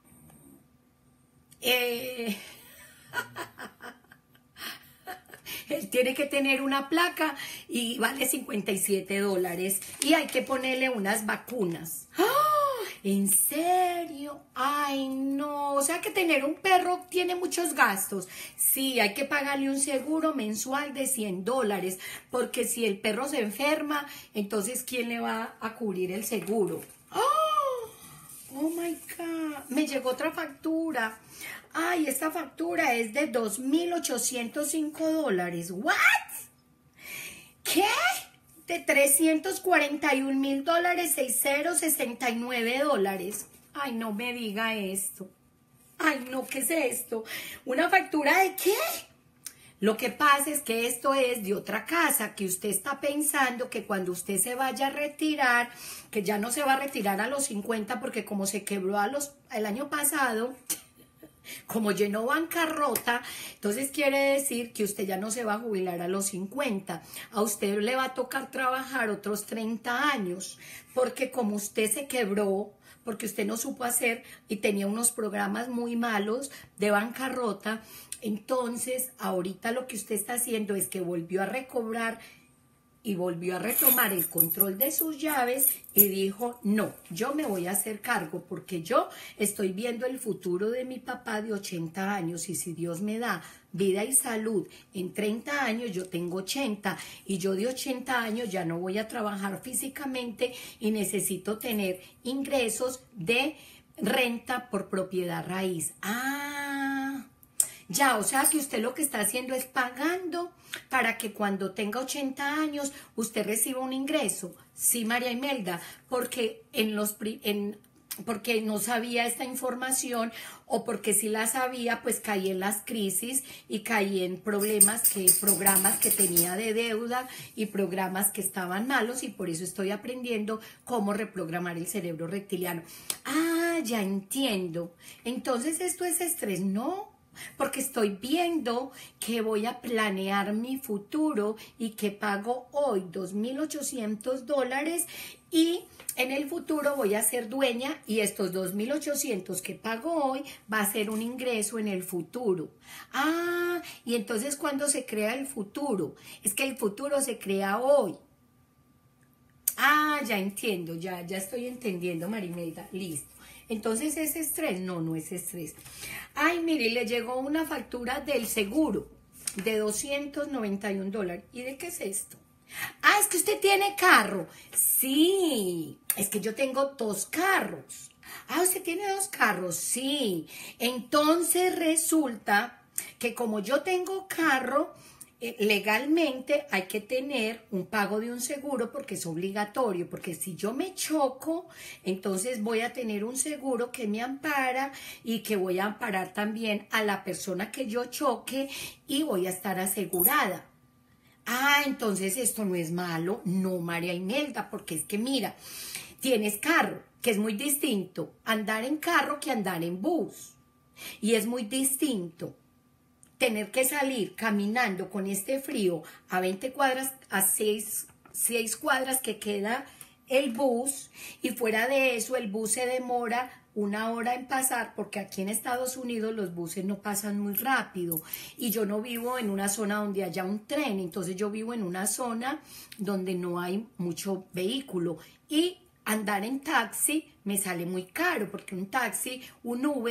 A: él tiene que tener una placa y vale $57 y hay que ponerle unas vacunas. ¡Ah! ¿En serio? Ay, no. O sea que tener un perro tiene muchos gastos. Sí, hay que pagarle un seguro mensual de $100 porque si el perro se enferma, entonces ¿quién le va a cubrir el seguro? Oh my God, me llegó otra factura. Ay, esta factura es de $2,805. ¿What? ¿Qué? De $341,000,6069. Ay, no me diga esto. Ay, no, ¿qué es esto? ¿Una factura de qué? Lo que pasa es que esto es de otra casa, que usted está pensando que cuando usted se vaya a retirar, que ya no se va a retirar a los 50 porque como se quebró el año pasado, como llenó bancarrota, entonces quiere decir que usted ya no se va a jubilar a los 50. A usted le va a tocar trabajar otros 30 años, porque como usted se quebró, porque usted no supo hacer y tenía unos programas muy malos de bancarrota, entonces ahorita lo que usted está haciendo es que volvió a recobrar y volvió a retomar el control de sus llaves y dijo, no, yo me voy a hacer cargo porque yo estoy viendo el futuro de mi papá de 80 años y si Dios me da vida y salud, en 30 años yo tengo 80 y yo de 80 años ya no voy a trabajar físicamente y necesito tener ingresos de renta por propiedad raíz. Ah, ya, o sea que usted lo que está haciendo es pagando para que cuando tenga 80 años usted reciba un ingreso. Sí, María Imelda, porque porque no sabía esta información o porque si la sabía, pues caí en las crisis y caí en programas que tenía de deuda y programas que estaban malos y por eso estoy aprendiendo cómo reprogramar el cerebro reptiliano. Ah, ya entiendo. Entonces esto es estrés, ¿no? Porque estoy viendo que voy a planear mi futuro y que pago hoy $2,800 y en el futuro voy a ser dueña y estos 2,800 que pago hoy va a ser un ingreso en el futuro. Ah, y entonces ¿cuándo se crea el futuro? Es que el futuro se crea hoy. Ah, ya entiendo, ya estoy entendiendo, Marimelda, listo. Entonces, ¿es estrés? No, no es estrés. Ay, mire, le llegó una factura del seguro de $291. ¿Y de qué es esto? Ah, es que usted tiene carro. Sí, es que yo tengo 2 carros. Ah, ¿usted tiene 2 carros? Sí. Entonces resulta que como yo tengo carro, legalmente hay que tener un pago de un seguro porque es obligatorio, porque si yo me choco, entonces voy a tener un seguro que me ampara y que voy a amparar también a la persona que yo choque y voy a estar asegurada. Ah, entonces esto no es malo. No, María Imelda, porque es que mira, tienes carro, que es muy distinto andar en carro que andar en bus. Y es muy distinto tener que salir caminando con este frío a 20 cuadras, a 6 cuadras que queda el bus, y fuera de eso el bus se demora 1 hora en pasar, porque aquí en Estados Unidos los buses no pasan muy rápido, y yo no vivo en una zona donde haya un tren, entonces yo vivo en una zona donde no hay mucho vehículo, y andar en taxi me sale muy caro, porque un taxi, un Uber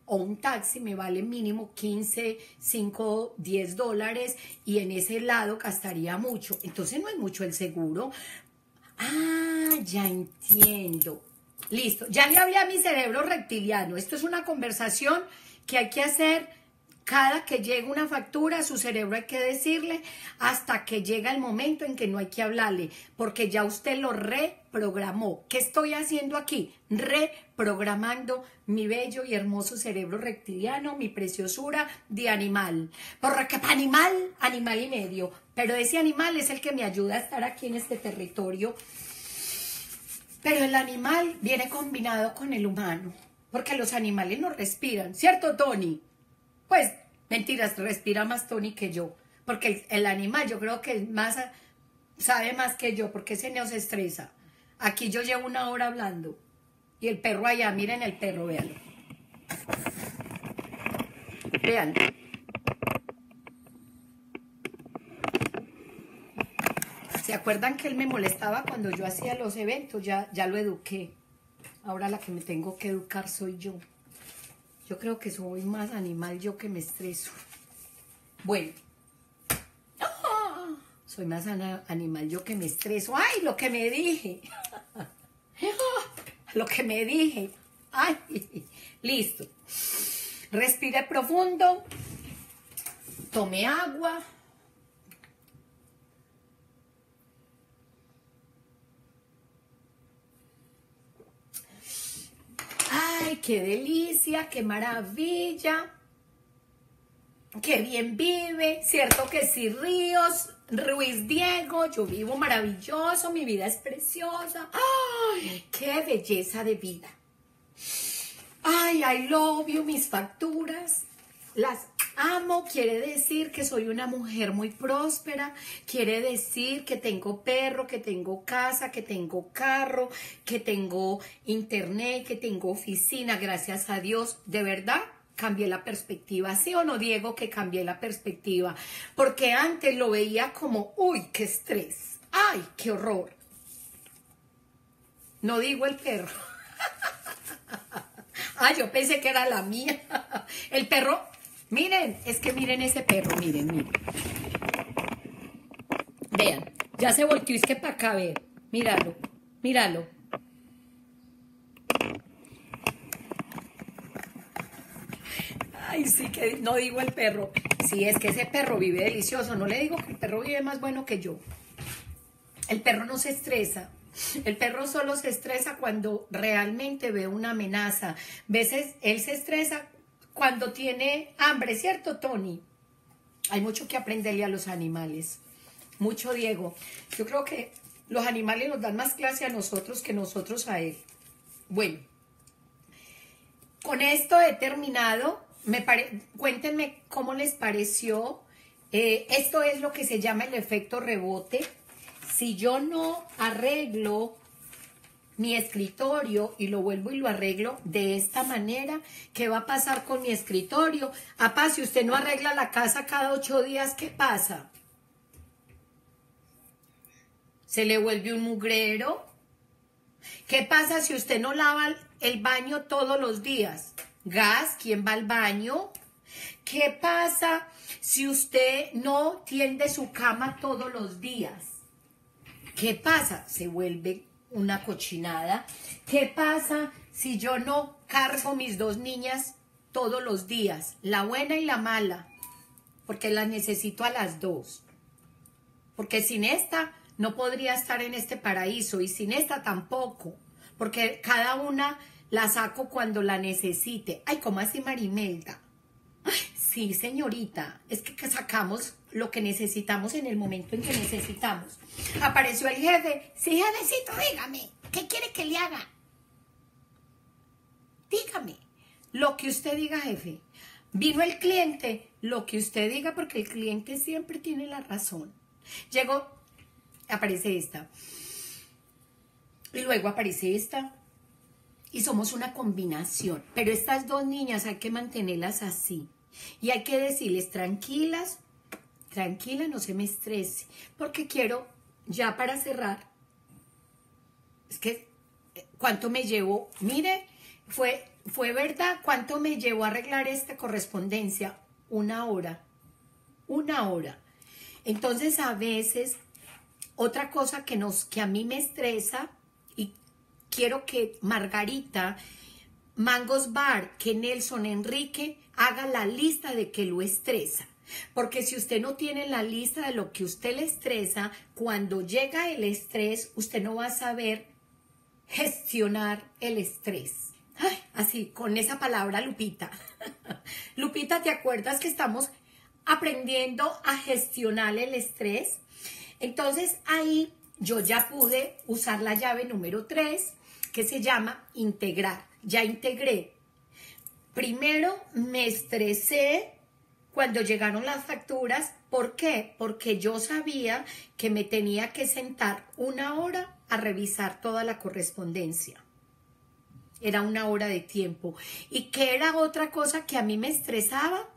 A: o un taxi me vale mínimo 15, 5, 10 dólares y en ese lado gastaría mucho. Entonces no es mucho el seguro. Ah, ya entiendo. Listo, ya le hablé a mi cerebro reptiliano. Esto es una conversación que hay que hacer cada que llega una factura. A su cerebro hay que decirle hasta que llega el momento en que no hay que hablarle, porque ya usted lo reprogramó. ¿Qué estoy haciendo aquí? Reprogramando mi bello y hermoso cerebro reptiliano, mi preciosura de animal. Porque animal y medio. Pero ese animal es el que me ayuda a estar aquí en este territorio. Pero el animal viene combinado con el humano, porque los animales no respiran, ¿cierto, Tony? Pues, mentiras, respira más Tony que yo, porque el animal yo creo que sabe más que yo, porque ese no se estresa. Aquí yo llevo 1 hora hablando, y el perro allá, miren el perro, véanlo. Vean. ¿Se acuerdan que él me molestaba cuando yo hacía los eventos? Ya lo eduqué. Ahora la que me tengo que educar soy yo. Yo creo que soy más animal yo que me estreso. Bueno. ¡Ah! Soy más animal yo que me estreso. ¡Ay, lo que me dije! Lo que me dije. ¡Ay! Listo. Respire profundo. Tome agua. ¡Ay, qué delicia, qué maravilla! ¡Qué bien vive! ¿Cierto que sí, Ríos? Ruiz Diego, yo vivo maravilloso, mi vida es preciosa. ¡Ay, qué belleza de vida! ¡Ay, I love you, mis facturas! Las amo, quiere decir que soy una mujer muy próspera, quiere decir que tengo perro, que tengo casa, que tengo carro, que tengo internet, que tengo oficina, gracias a Dios, de verdad cambié la perspectiva, ¿sí o no, Diego, que cambié la perspectiva? Porque antes lo veía como, uy, qué estrés, ay, qué horror. No digo el perro. Ah, yo pensé que era la mía. El perro... Miren, es que miren ese perro, miren. Vean, ya se volteó, es que para acá, ver. Míralo. Ay, sí, que no digo el perro. Sí, es que ese perro vive delicioso. No le digo que el perro vive más bueno que yo. El perro no se estresa. El perro solo se estresa cuando realmente ve una amenaza. Veces él se estresa cuando tiene hambre, ¿cierto, Tony? Hay mucho que aprenderle a los animales. Mucho, Diego. Yo creo que los animales nos dan más clase a nosotros que nosotros a él. Bueno, con esto he terminado. Cuéntenme cómo les pareció. Esto es lo que se llama el efecto rebote. Si yo no arreglo mi escritorio y lo vuelvo y lo arreglo de esta manera, ¿qué va a pasar con mi escritorio? Apá, si usted no arregla la casa cada 8 días, ¿qué pasa? ¿Se le vuelve un mugrero? ¿Qué pasa si usted no lava el baño todos los días? Gas, ¿quién va al baño? ¿Qué pasa si usted no tiende su cama todos los días? ¿Qué pasa? Se vuelve una cochinada. ¿Qué pasa si yo no cargo mis 2 niñas todos los días? La buena y la mala. Porque las necesito a las 2. Porque sin esta no podría estar en este paraíso. Y sin esta tampoco. Porque cada una la saco cuando la necesite. Ay, ¿cómo así, Marimelda? Ay, sí, señorita. Es que sacamos lo que necesitamos en el momento en que necesitamos. Apareció el jefe. Sí, jefecito, dígame. ¿Qué quiere que le haga? Dígame. Lo que usted diga, jefe. Vino el cliente. Lo que usted diga, porque el cliente siempre tiene la razón. Llegó. Aparece esta. Y luego aparece esta. Y somos una combinación. Pero estas 2 niñas hay que mantenerlas así. Y hay que decirles tranquilas. Tranquila, no se me estrese, porque quiero, ya para cerrar, es que, ¿cuánto me llevó? Mire, fue fue verdad. ¿Cuánto me llevó a arreglar esta correspondencia? 1 hora. 1 hora. Entonces, a veces, otra cosa que a mí me estresa, y quiero que Margarita, Mangos Bar, que Nelson Enrique haga la lista de que lo estresa. Porque si usted no tiene la lista de lo que usted le estresa, cuando llega el estrés, usted no va a saber gestionar el estrés. Ay, así, con esa palabra, Lupita. Lupita, ¿te acuerdas que estamos aprendiendo a gestionar el estrés? Entonces, ahí yo ya pude usar la llave número 3, que se llama integrar. Ya integré. Primero me estresé cuando llegaron las facturas. ¿Por qué? Porque yo sabía que me tenía que sentar 1 hora a revisar toda la correspondencia. Era 1 hora de tiempo. ¿Y qué era otra cosa que a mí me estresaba?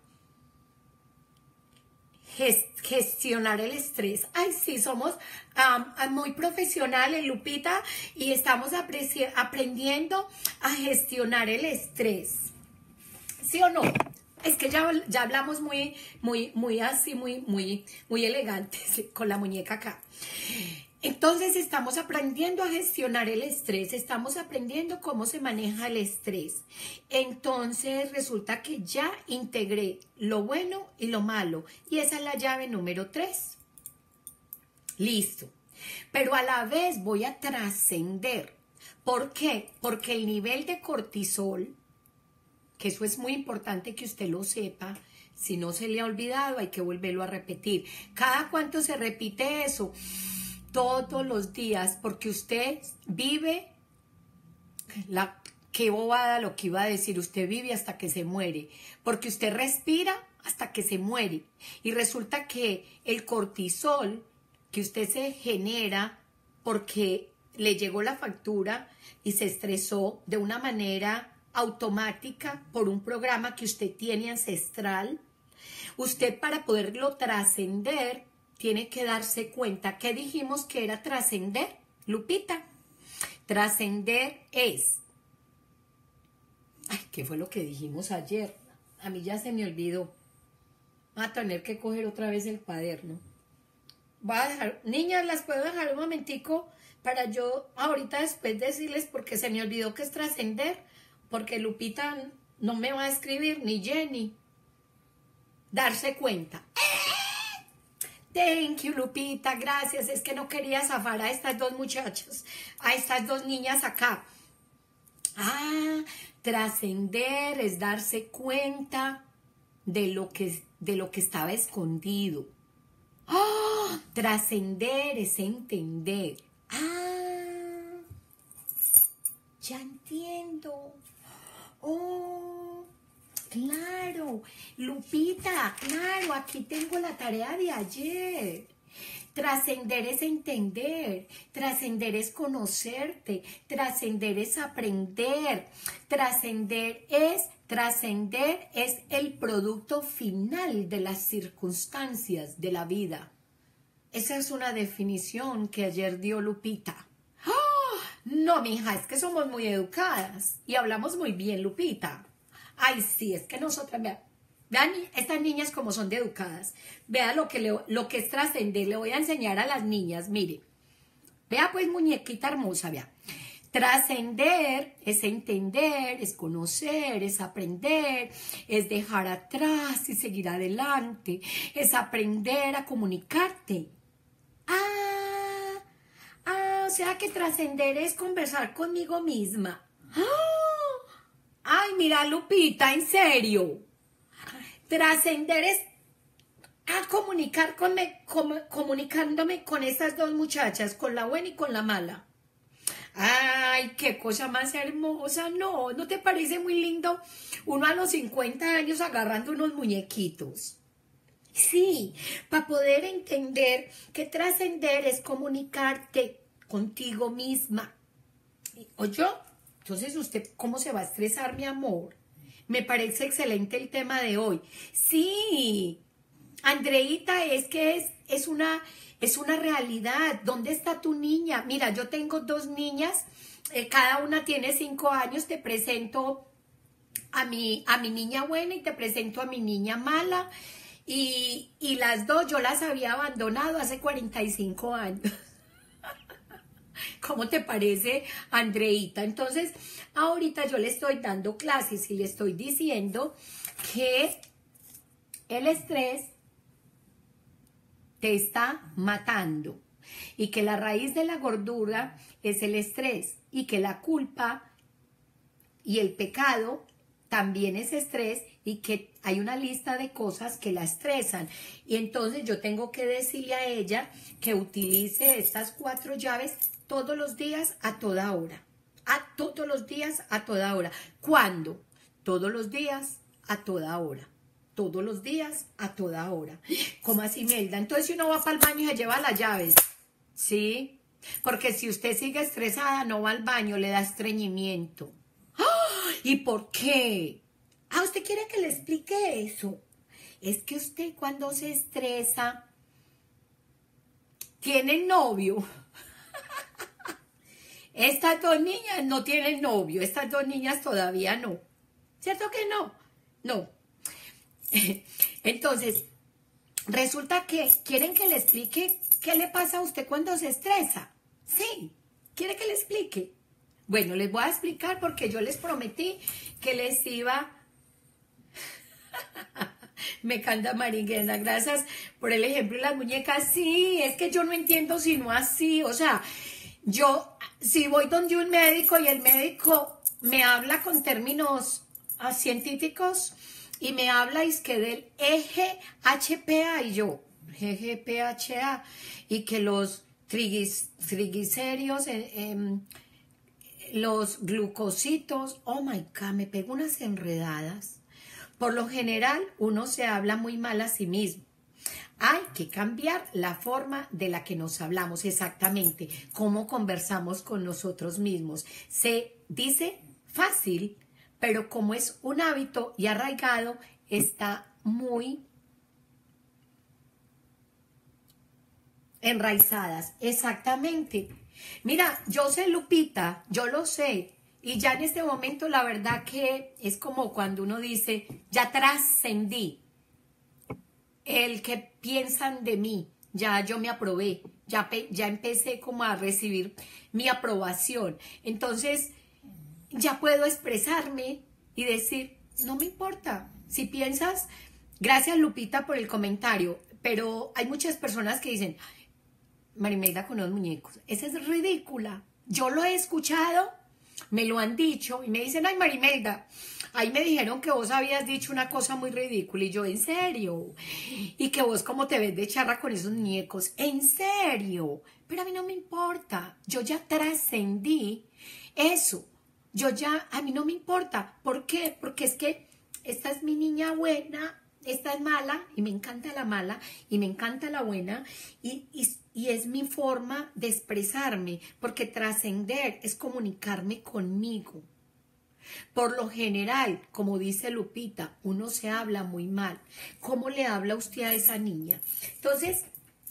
A: Gestionar el estrés. Ay, sí, somos muy profesionales, Lupita, y estamos aprendiendo a gestionar el estrés. ¿Sí o no? Es que ya hablamos muy elegantes con la muñeca acá. Entonces estamos aprendiendo a gestionar el estrés, estamos aprendiendo cómo se maneja el estrés. Entonces resulta que ya integré lo bueno y lo malo, y esa es la llave número 3. Listo. Pero a la vez voy a trascender. ¿Por qué? Porque el nivel de cortisol, que eso es muy importante que usted lo sepa, si no se le ha olvidado hay que volverlo a repetir. ¿Cada cuánto se repite eso? Todos los días, porque usted vive, qué bobada lo que iba a decir, usted vive hasta que se muere, porque usted respira hasta que se muere, y resulta que el cortisol que usted se genera porque le llegó la factura y se estresó de una manera automática por un programa que usted tiene ancestral, usted para poderlo trascender tiene que darse cuenta. ¿Qué dijimos que era trascender, Lupita? Trascender es... Ay, ¿qué fue lo que dijimos ayer? A mí ya se me olvidó. Voy a tener que coger otra vez el cuaderno. Voy a dejar... Niñas, ¿las puedo dejar un momentico para yo ahorita después decirles? Porque se me olvidó que es trascender. Porque Lupita no me va a escribir, ni Jenny. Darse cuenta. Thank you, Lupita, gracias. Es que no quería zafar a estas dos muchachas, a estas dos niñas acá. Trascender es darse cuenta de lo que estaba escondido. Trascender es entender. Ya entiendo. Claro, Lupita, claro, aquí tengo la tarea de ayer. Trascender es entender, trascender es conocerte, trascender es aprender, trascender es el producto final de las circunstancias de la vida. Esa es una definición que ayer dio Lupita. No, mija, es que somos muy educadas y hablamos muy bien, Lupita. Ay, sí, es que nosotras, vean estas niñas como son de educadas. Vea lo que es trascender. Le voy a enseñar a las niñas, mire. Vea pues, muñequita hermosa, vea. Trascender es entender, es conocer, es aprender, es dejar atrás y seguir adelante, es aprender a comunicarte. O sea que trascender es conversar conmigo misma. Ay, mira, Lupita, en serio. Trascender es comunicándome con estas dos muchachas, con la buena y con la mala. Ay, qué cosa más hermosa. No, ¿no te parece muy lindo uno a los 50 años agarrando unos muñequitos? Sí, para poder entender que trascender es comunicarte contigo misma. ¿Oyó? Entonces, ¿usted cómo se va a estresar, mi amor? Me parece excelente el tema de hoy. Sí, Andreita, es que es una realidad. ¿Dónde está tu niña? Mira, yo tengo 2 niñas, cada una tiene 5 años. Te presento a mi niña buena y te presento a mi niña mala. Y las dos yo las había abandonado hace 45 años. ¿Cómo te parece, Andreita? Entonces, ahorita yo le estoy dando clases y le estoy diciendo que el estrés te está matando y que la raíz de la gordura es el estrés y que la culpa y el pecado también es estrés y que hay una lista de cosas que la estresan. Y entonces yo tengo que decirle a ella que utilice estas 4 llaves todos los días a toda hora. Todos los días a toda hora. ¿Cuándo? Todos los días a toda hora. Todos los días a toda hora. ¿Cómo así, Melda? Entonces si uno va para el baño y se lleva las llaves. ¿Sí? Porque si usted sigue estresada, no va al baño, le da estreñimiento. ¿Y por qué? ¿Usted quiere que le explique eso? Es que usted cuando se estresa, tiene novio. Estas 2 niñas no tienen novio, estas 2 niñas todavía no. ¿Cierto que no? No. Entonces, resulta que quieren que le explique qué le pasa a usted cuando se estresa. Sí, ¿quiere que le explique? Bueno, les voy a explicar porque yo les prometí que les iba... Me encanta Maringuena, gracias por el ejemplo de las muñecas. Sí, es que yo no entiendo sino así, o sea, yo si voy donde un médico y el médico me habla con términos científicos y me habla es que del eje HPA y yo, eje PHA, y que los triglicéridos, los glucositos, oh my God, me pego unas enredadas. Por lo general, uno se habla muy mal a sí mismo. Hay que cambiar la forma de la que nos hablamos, exactamente, cómo conversamos con nosotros mismos. Se dice fácil, pero como es un hábito y arraigado, está muy enraizadas. Exactamente. Mira, yo sé, Lupita, yo lo sé. Y ya en este momento la verdad que es como cuando uno dice, ya trascendí el que piensan de mí, ya yo me aprobé, ya empecé como a recibir mi aprobación. Entonces ya puedo expresarme y decir, no me importa, si piensas, gracias Lupita por el comentario, pero hay muchas personas que dicen, Marimelda con los muñecos, esa es ridícula, yo lo he escuchado, me lo han dicho y me dicen, ay Marimelda, ahí me dijeron que vos habías dicho una cosa muy ridícula y yo, ¿en serio? Y que vos como te ves de charra con esos muñecos, ¿en serio? Pero a mí no me importa, yo ya trascendí eso, a mí no me importa, ¿por qué? Porque es que esta es mi niña buena, esta es mala y me encanta la mala y me encanta la buena y es mi forma de expresarme, porque trascender es comunicarme conmigo. Por lo general, como dice Lupita, uno se habla muy mal. ¿Cómo le habla usted a esa niña? Entonces,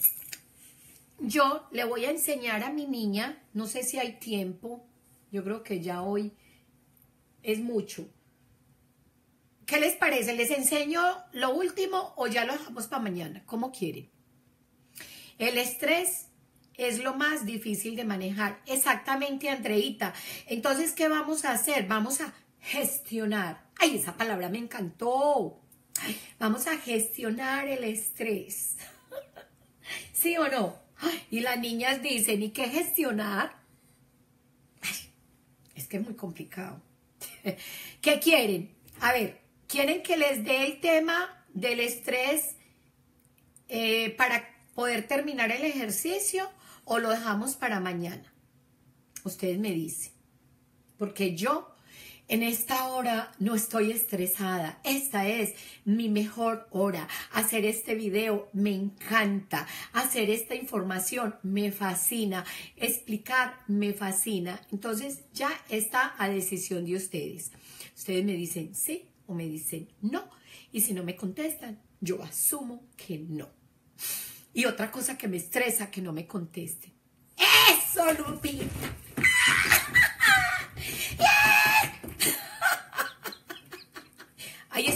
A: yo le voy a enseñar a mi niña, no sé si hay tiempo, yo creo que ya hoy es mucho. ¿Qué les parece? ¿Les enseño lo último o ya lo dejamos para mañana? ¿Cómo quieren? El estrés es lo más difícil de manejar. Exactamente, Andreita. Entonces, ¿qué vamos a hacer? Vamos a gestionar. Ay, esa palabra me encantó. Vamos a gestionar el estrés. ¿Sí o no? Y las niñas dicen, ¿y qué gestionar? Ay, es que es muy complicado. ¿Qué quieren? A ver, ¿quieren que les dé el tema del estrés para poder terminar el ejercicio o lo dejamos para mañana? Ustedes me dicen, porque yo en esta hora no estoy estresada. Esta es mi mejor hora. Hacer este video me encanta. Hacer esta información me fascina. Explicar me fascina. Entonces ya está a decisión de ustedes. Ustedes me dicen sí o me dicen no. Y si no me contestan, yo asumo que no. Y otra cosa que me estresa, que no me contesten. ¡Eso, Lupita!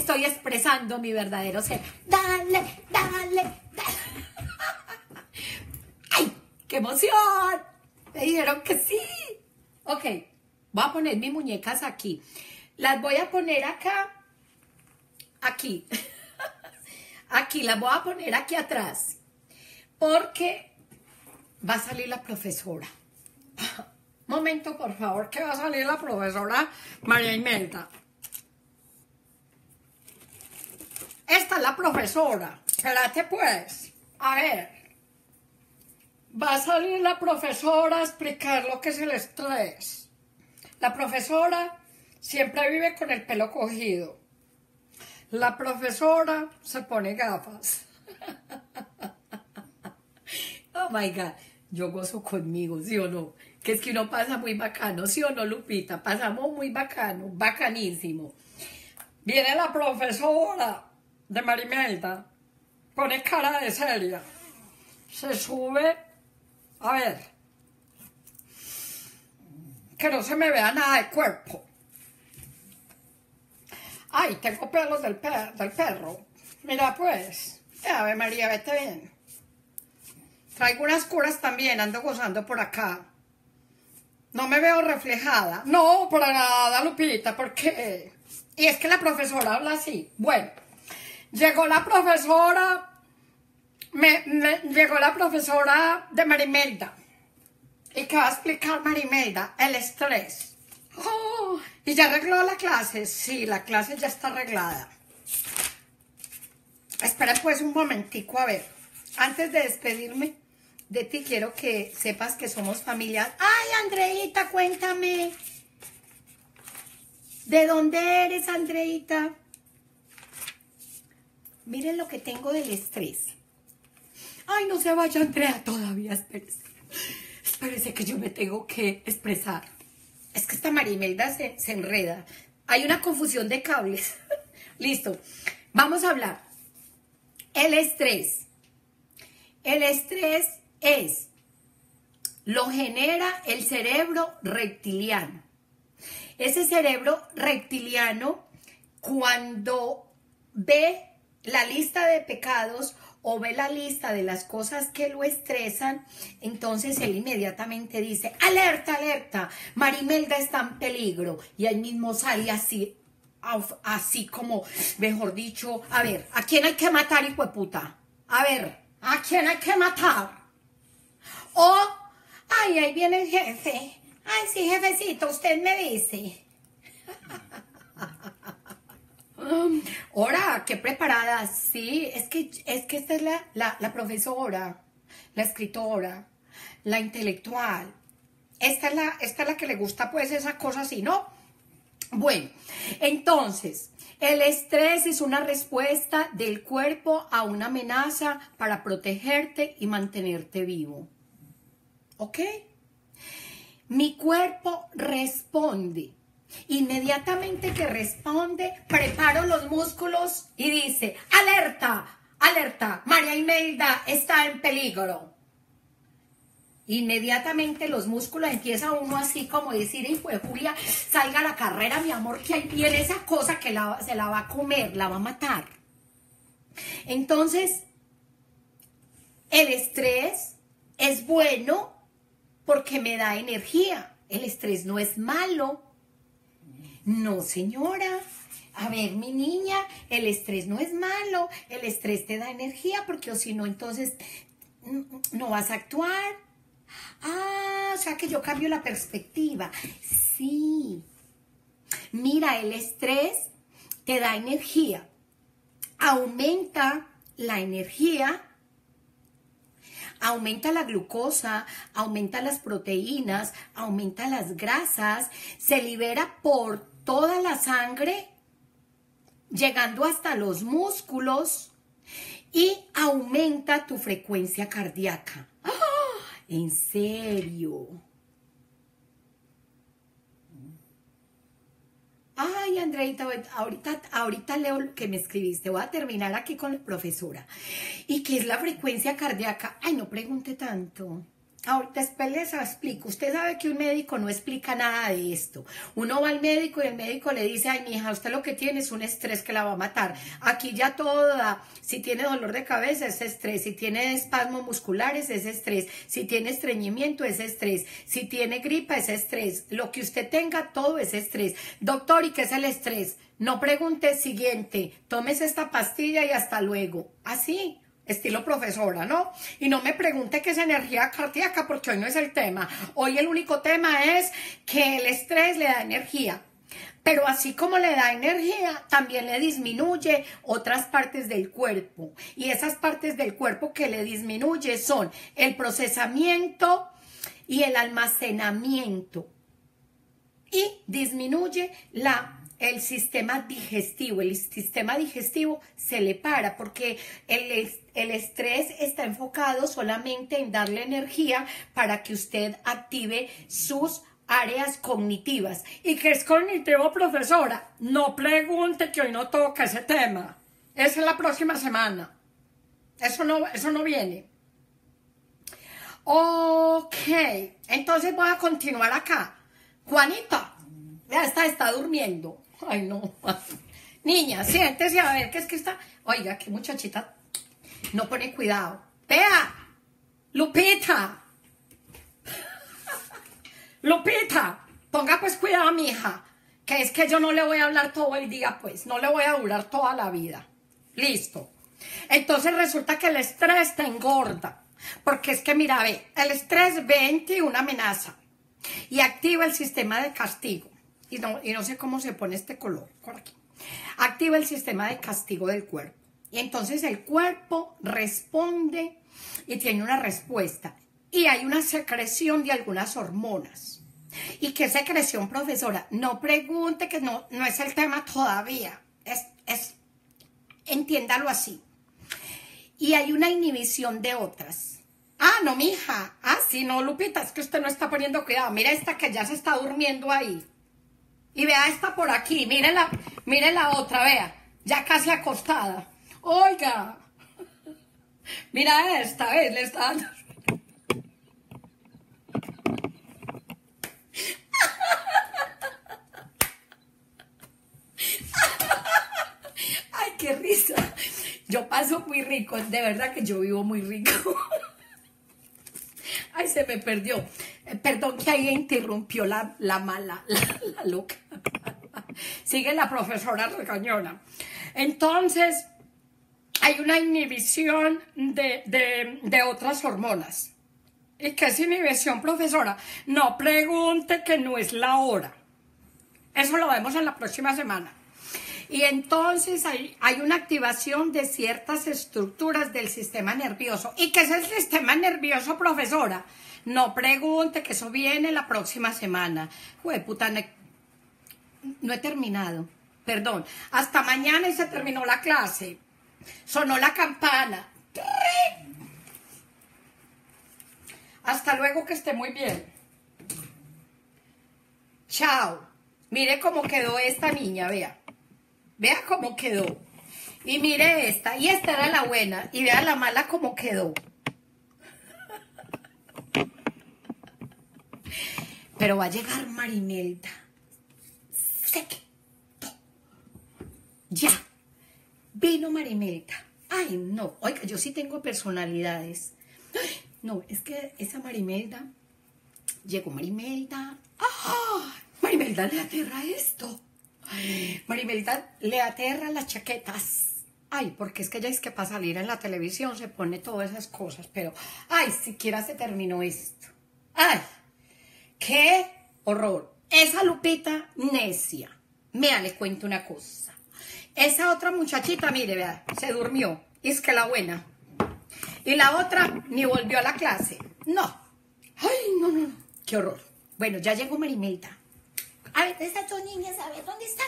A: estoy expresando mi verdadero ser. Dale, dale, dale. ¡Ay, qué emoción! Me dijeron que sí. Ok, voy a poner mis muñecas aquí. Las voy a poner acá. Aquí. Aquí, las voy a poner aquí atrás. Porque va a salir la profesora. Momento, por favor, que va a salir la profesora María Imelda. Esta es la profesora. Espérate pues. A ver. Va a salir la profesora a explicar lo que es el estrés. La profesora siempre vive con el pelo cogido. La profesora se pone gafas. Oh my God. Yo gozo conmigo, ¿sí o no? Que es que uno pasa muy bacano, ¿sí o no, Lupita? Pasamos muy bacano, bacanísimo. Viene la profesora de Marimelda, pone cara de seria, se sube, a ver, que no se me vea nada de cuerpo. Ay, tengo pelos del perro. Mira pues, Ave María, vete bien. Traigo unas curas también, ando gozando por acá. No me veo reflejada. No, para nada, Lupita, ¿por qué? Y es que la profesora habla así. Bueno, llegó la profesora, llegó la profesora de Marimelda. ¿Y qué va a explicar Marimelda? El estrés. Oh, ¿y ya arregló la clase? Sí, la clase ya está arreglada. Espera pues un momentico, a ver. Antes de despedirme de ti, quiero que sepas que somos familia. Ay, Andreita, cuéntame. ¿De dónde eres, Andreita? Miren lo que tengo del estrés. Ay, no se vaya, Andrea, todavía, espérese. Espérese que yo me tengo que expresar. Es que esta Marimelda se enreda. Hay una confusión de cables. Listo. Vamos a hablar. El estrés. El estrés lo genera el cerebro reptiliano. Ese cerebro reptiliano, cuando ve la lista de pecados o ve la lista de las cosas que lo estresan, entonces él inmediatamente dice, alerta, alerta, Marimelda está en peligro. Y él mismo sale así como, mejor dicho, a ver, ¿a quién hay que matar, hijo de puta? A ver, ¿a quién hay que matar? O, ay, ahí viene el jefe. Ay, sí, jefecito, usted me dice. Ahora, qué preparada. Sí, es que esta es la profesora, la escritora, la intelectual. Esta es la que le gusta pues esas cosas así, ¿no? Bueno, entonces, el estrés es una respuesta del cuerpo a una amenaza para protegerte y mantenerte vivo. ¿Ok? Mi cuerpo responde. Inmediatamente que responde, preparo los músculos y dice, alerta, alerta, María Imelda está en peligro. Inmediatamente los músculos empieza uno así como decir, hijo de Julia, salga a la carrera, mi amor, que ahí viene esa cosa que se la va a comer, la va a matar. Entonces, el estrés es bueno porque me da energía. El estrés no es malo. No, señora. A ver, mi niña, el estrés no es malo. El estrés te da energía porque o si no, entonces no vas a actuar. Ah, o sea que yo cambio la perspectiva. Sí. Mira, el estrés te da energía. Aumenta la energía. Aumenta la glucosa, aumenta las proteínas, aumenta las grasas, se libera por toda la sangre, llegando hasta los músculos y aumenta tu frecuencia cardíaca. ¡Ah! ¿En serio? Ay, Andreita, ahorita leo lo que me escribiste. Voy a terminar aquí con la profesora. ¿Y qué es la frecuencia cardíaca? Ay, no pregunte tanto. Ahorita después les explico. Usted sabe que un médico no explica nada de esto. Uno va al médico y el médico le dice, ay, mija, usted lo que tiene es un estrés que la va a matar. Aquí ya todo da. Si tiene dolor de cabeza, es estrés. Si tiene espasmos musculares, es estrés. Si tiene estreñimiento, es estrés. Si tiene gripa, es estrés. Lo que usted tenga, todo es estrés. Doctor, ¿y qué es el estrés? No pregunte siguiente. Tómese esta pastilla y hasta luego. Así. Estilo profesora, ¿no? Y no me pregunte qué es energía cardíaca porque hoy no es el tema. Hoy el único tema es que el estrés le da energía. Pero así como le da energía, también le disminuye otras partes del cuerpo. Y esas partes del cuerpo que le disminuye son el procesamiento y el almacenamiento. Y disminuye el sistema digestivo. El sistema digestivo se le para porque el estrés está enfocado solamente en darle energía para que usted active sus áreas cognitivas. ¿Y qué es cognitivo, profesora? No pregunte que hoy no toca ese tema. Esa es la próxima semana. Eso no viene. Ok, entonces voy a continuar acá. Juanita, ya está durmiendo. Ay, no. Niña, siéntese a ver qué es que está. Oiga, qué muchachita no pone cuidado. Vea, Lupita. Lupita, ponga pues cuidado, mija. Que es que yo no le voy a hablar todo el día, pues. No le voy a durar toda la vida. Listo. Entonces resulta que el estrés te engorda. Porque es que, mira, ve, el estrés ve en ti una amenaza. Y activa el sistema de castigo. Y no sé cómo se pone este color por aquí. Activa el sistema de castigo del cuerpo. Y entonces el cuerpo responde y tiene una respuesta. Y hay una secreción de algunas hormonas. ¿Y qué secreción, profesora? No pregunte, que no es el tema todavía. Entiéndalo así. Y hay una inhibición de otras. Ah, no, mija. Ah, sí, no, Lupita, es que usted no está poniendo cuidado. Mira esta que ya se está durmiendo ahí. Y vea esta por aquí, mire la otra, vea, ya casi acostada. Oiga, mira esta, ¿ves? Le está dando. Ay, qué risa. Yo paso muy rico, de verdad que yo vivo muy rico. Ay, se me perdió. Perdón que ahí interrumpió la mala, la loca. Sigue la profesora regañona. Entonces, hay una inhibición de otras hormonas. ¿Y qué es inhibición, profesora? No pregunte que no es la hora. Eso lo vemos en la próxima semana. Y entonces hay una activación de ciertas estructuras del sistema nervioso. ¿Y qué es el sistema nervioso, profesora? No pregunte, que eso viene la próxima semana. Jueputa, no he terminado. Perdón. Hasta mañana y se terminó la clase. Sonó la campana. Hasta luego, que esté muy bien. Chao. Mire cómo quedó esta niña, vea. Vea cómo quedó. Y mire esta. Y esta era la buena. Y vea la mala cómo quedó. Pero va a llegar Marimelda. Ya. Vino Marimelda. Ay, no. Oiga, yo sí tengo personalidades. Ay, no, es que esa Marimelda. Llegó Marimelda. ¡Ah! Marimelda le aterra esto. Marimelda le aterra las chaquetas. Ay, porque es que ella es que para salir en la televisión se pone todas esas cosas. Pero, ay, siquiera se terminó esto. Ay, qué horror. Esa Lupita necia. Vea, le cuento una cosa. Esa otra muchachita, mire, vea, se durmió. Y es que la buena. Y la otra ni volvió a la clase. No. Ay, no. Qué horror. Bueno, ya llegó Marimelda. A ver, estas dos niñas, a ver, ¿dónde están?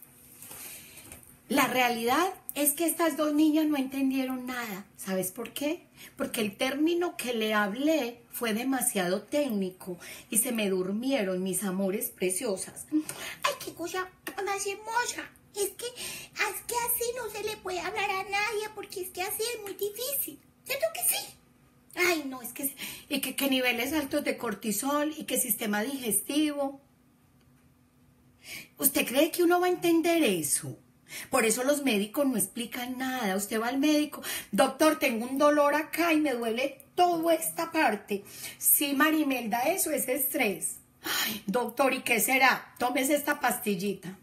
A: La realidad es que estas dos niñas no entendieron nada. ¿Sabes por qué? Porque el término que le hablé fue demasiado técnico y se me durmieron mis amores preciosas. Ay, qué cosa más hermosa. Es que así no se le puede hablar a nadie porque es que así es muy difícil. ¿Cierto que sí? Ay, no, es que y que niveles altos de cortisol y que sistema digestivo. ¿Usted cree que uno va a entender eso? Por eso los médicos no explican nada. Usted va al médico, doctor, tengo un dolor acá y me duele toda esta parte. Sí, Marimelda, eso es estrés. Ay, doctor, ¿y qué será? Tómese esta pastillita.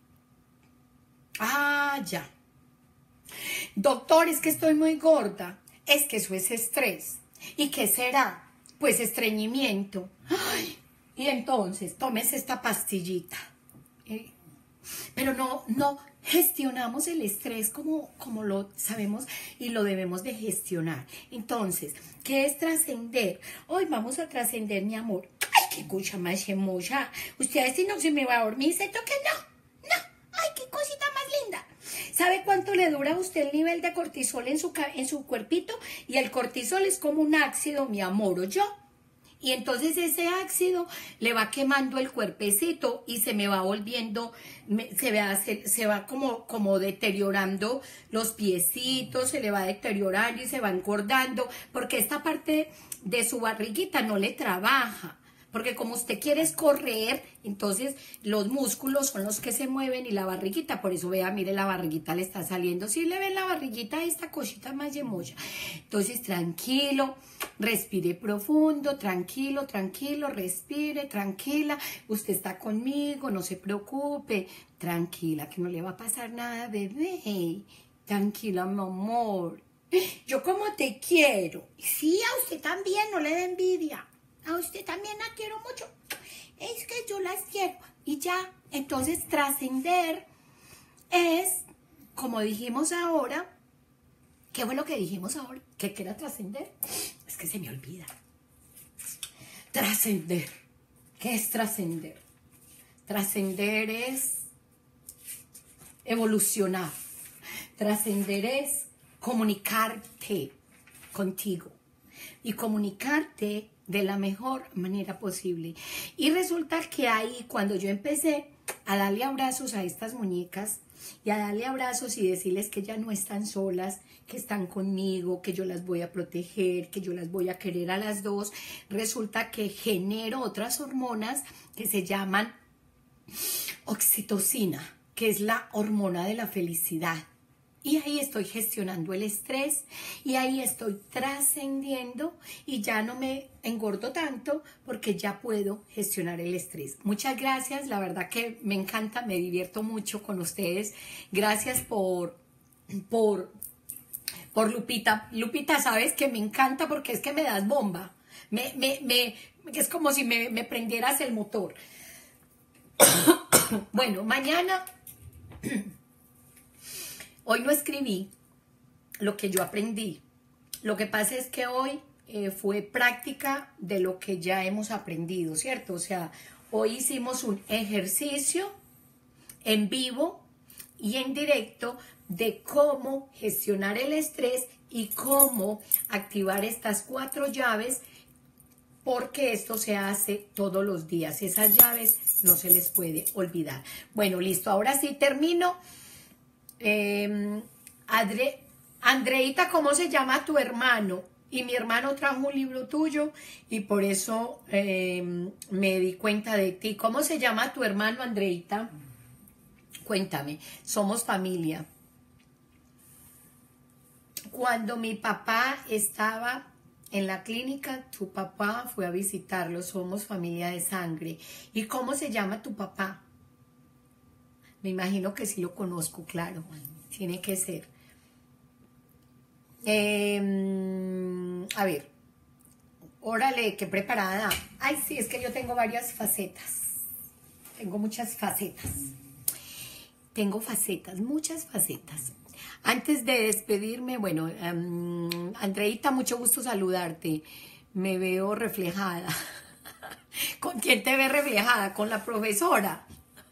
A: Ah, ya. Doctor, es que estoy muy gorda. Es que eso es estrés. ¿Y qué será? Pues estreñimiento. Ay, y entonces, tómese esta pastillita. Pero no gestionamos el estrés como lo sabemos y lo debemos de gestionar. Entonces, ¿qué es trascender? Hoy vamos a trascender, mi amor. Ay, qué cosa más hermosa. Ustedes si no se me va a dormir, ¿cierto que no? No. Ay, qué cosita más linda. ¿Sabe cuánto le dura a usted el nivel de cortisol en su cuerpito? Y el cortisol es como un ácido, mi amor, ¿o yo? Y entonces ese ácido le va quemando el cuerpecito y se me va volviendo, se va como deteriorando los piecitos, se le va deteriorando y se va engordando, porque esta parte de su barriguita no le trabaja. Porque como usted quiere es correr, entonces los músculos son los que se mueven y la barriguita, por eso vea, mire, la barriguita le está saliendo. ¿Sí le ven la barriguita a esta cosita más yemoya? Entonces, tranquilo, respire profundo, tranquilo, tranquilo, respire, tranquila. Usted está conmigo, no se preocupe, tranquila, que no le va a pasar nada, bebé. Tranquila, mi amor. Yo como te quiero. Sí, a usted también, no le dé envidia. A usted también la quiero mucho. Es que yo las quiero. Y ya, entonces trascender es, como dijimos ahora, ¿qué fue lo que dijimos ahora? ¿Qué era trascender? Es que se me olvida. Trascender. ¿Qué es trascender? Trascender es evolucionar. Trascender es comunicarte contigo y comunicarte de la mejor manera posible. Y resulta que ahí, cuando yo empecé a darle abrazos a estas muñecas y a darle abrazos y decirles que ya no están solas, que están conmigo, que yo las voy a proteger, que yo las voy a querer a las dos, resulta que genero otras hormonas que se llaman oxitocina, que es la hormona de la felicidad. Y ahí estoy gestionando el estrés y ahí estoy trascendiendo y ya no me engordo tanto porque ya puedo gestionar el estrés. Muchas gracias, la verdad que me encanta, me divierto mucho con ustedes. Gracias por Lupita. Lupita, sabes que me encanta porque es que me das bomba. Es como si me prendieras el motor. Bueno, mañana... Hoy no escribí lo que yo aprendí. Lo que pasa es que hoy fue práctica de lo que ya hemos aprendido, ¿cierto? O sea, hoy hicimos un ejercicio en vivo y en directo de cómo gestionar el estrés y cómo activar estas 4 llaves, porque esto se hace todos los días. Esas llaves no se les puede olvidar. Bueno, listo. Ahora sí termino. Andreita, ¿cómo se llama tu hermano? Y mi hermano trajo un libro tuyo y por eso me di cuenta de ti. ¿Cómo se llama tu hermano, Andreita? Cuéntame, somos familia. Cuando mi papá estaba en la clínica, tu papá fue a visitarlo, somos familia de sangre. ¿Y cómo se llama tu papá? Me imagino que sí lo conozco, claro. Tiene que ser. A ver. Órale, qué preparada. Ay, sí, es que yo tengo varias facetas. Tengo muchas facetas. Tengo facetas, muchas facetas. Antes de despedirme, bueno, Andreita, mucho gusto saludarte. Me veo reflejada. ¿Con quién te ves reflejada? ¿Con la profesora?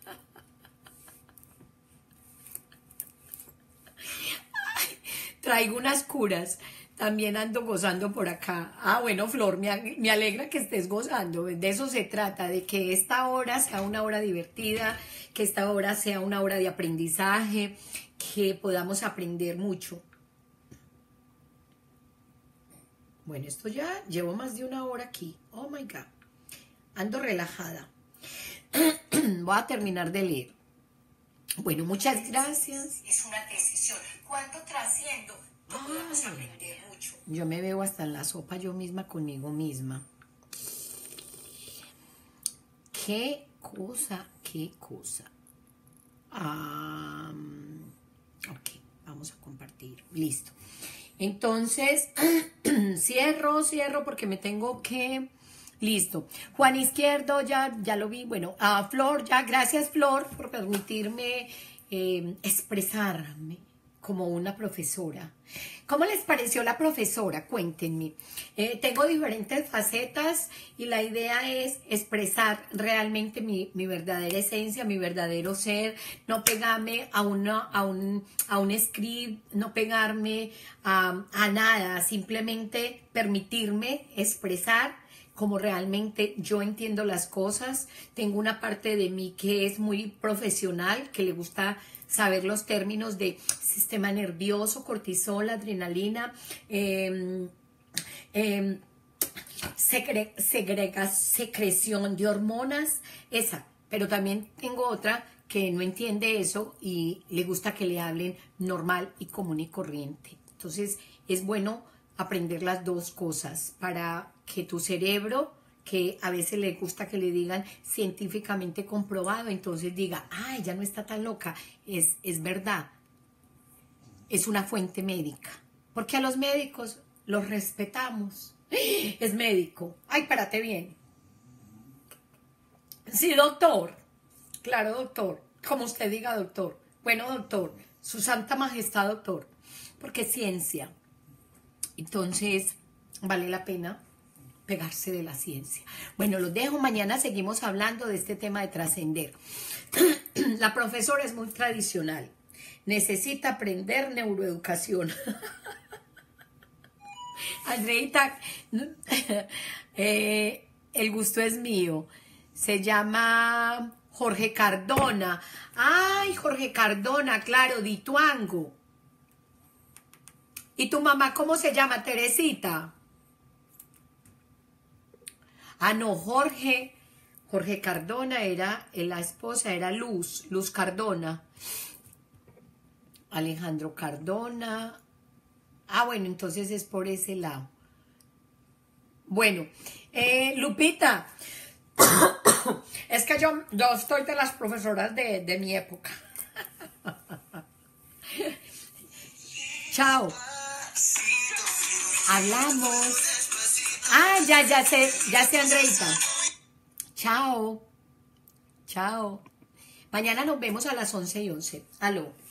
A: Traigo unas curas, también ando gozando por acá. Ah, bueno, Flor, me alegra que estés gozando. De eso se trata, de que esta hora sea una hora divertida, que esta hora sea una hora de aprendizaje, que podamos aprender mucho. Bueno, esto ya llevo más de 1 hora aquí. Oh my God. Ando relajada. Voy a terminar de leer. Bueno, muchas gracias.
B: Es una decisión. Cuando trasciendo, podemos aprender mucho.
A: Yo me veo hasta en la sopa yo misma conmigo misma. Qué cosa, qué cosa. Ok, vamos a compartir. Listo. Entonces, cierro porque me tengo que... Listo. Juan Izquierdo, ya lo vi. Bueno, Flor, ya, gracias Flor por permitirme expresarme como una profesora. ¿Cómo les pareció la profesora? Cuéntenme. Tengo diferentes facetas y la idea es expresar realmente mi verdadera esencia, mi verdadero ser, no pegarme a un script, no pegarme a nada, simplemente permitirme expresar como realmente yo entiendo las cosas. Tengo una parte de mí que es muy profesional, que le gusta saber los términos de sistema nervioso, cortisol, adrenalina, secreción de hormonas, esa. Pero también tengo otra que no entiende eso y le gusta que le hablen normal y común y corriente. Entonces es bueno aprender las dos cosas para que tu cerebro, que a veces le gusta que le digan científicamente comprobado, entonces diga, ay, ya no está tan loca, es verdad, es una fuente médica, porque a los médicos los respetamos. Es médico, ay, párate bien. Sí, doctor, claro, doctor, como usted diga, doctor. Bueno, doctor, su santa majestad, doctor, porque es ciencia. Entonces, vale la pena pegarse de la ciencia. Bueno, los dejo. Mañana seguimos hablando de este tema de trascender. La profesora es muy tradicional. Necesita aprender neuroeducación. Andreita, el gusto es mío. Se llama Jorge Cardona. Ay, Jorge Cardona, claro, de Ituango. ¿Y tu mamá cómo se llama? Teresita. Ah, no, Jorge Cardona era, la esposa era Luz Cardona. Alejandro Cardona. Ah, bueno, entonces es por ese lado. Bueno, Lupita, es que yo estoy de las profesoras de mi época. Chao. Hablamos. Ah, ya sé, Andreita. Chao. Chao. Mañana nos vemos a las 11:11. Aló.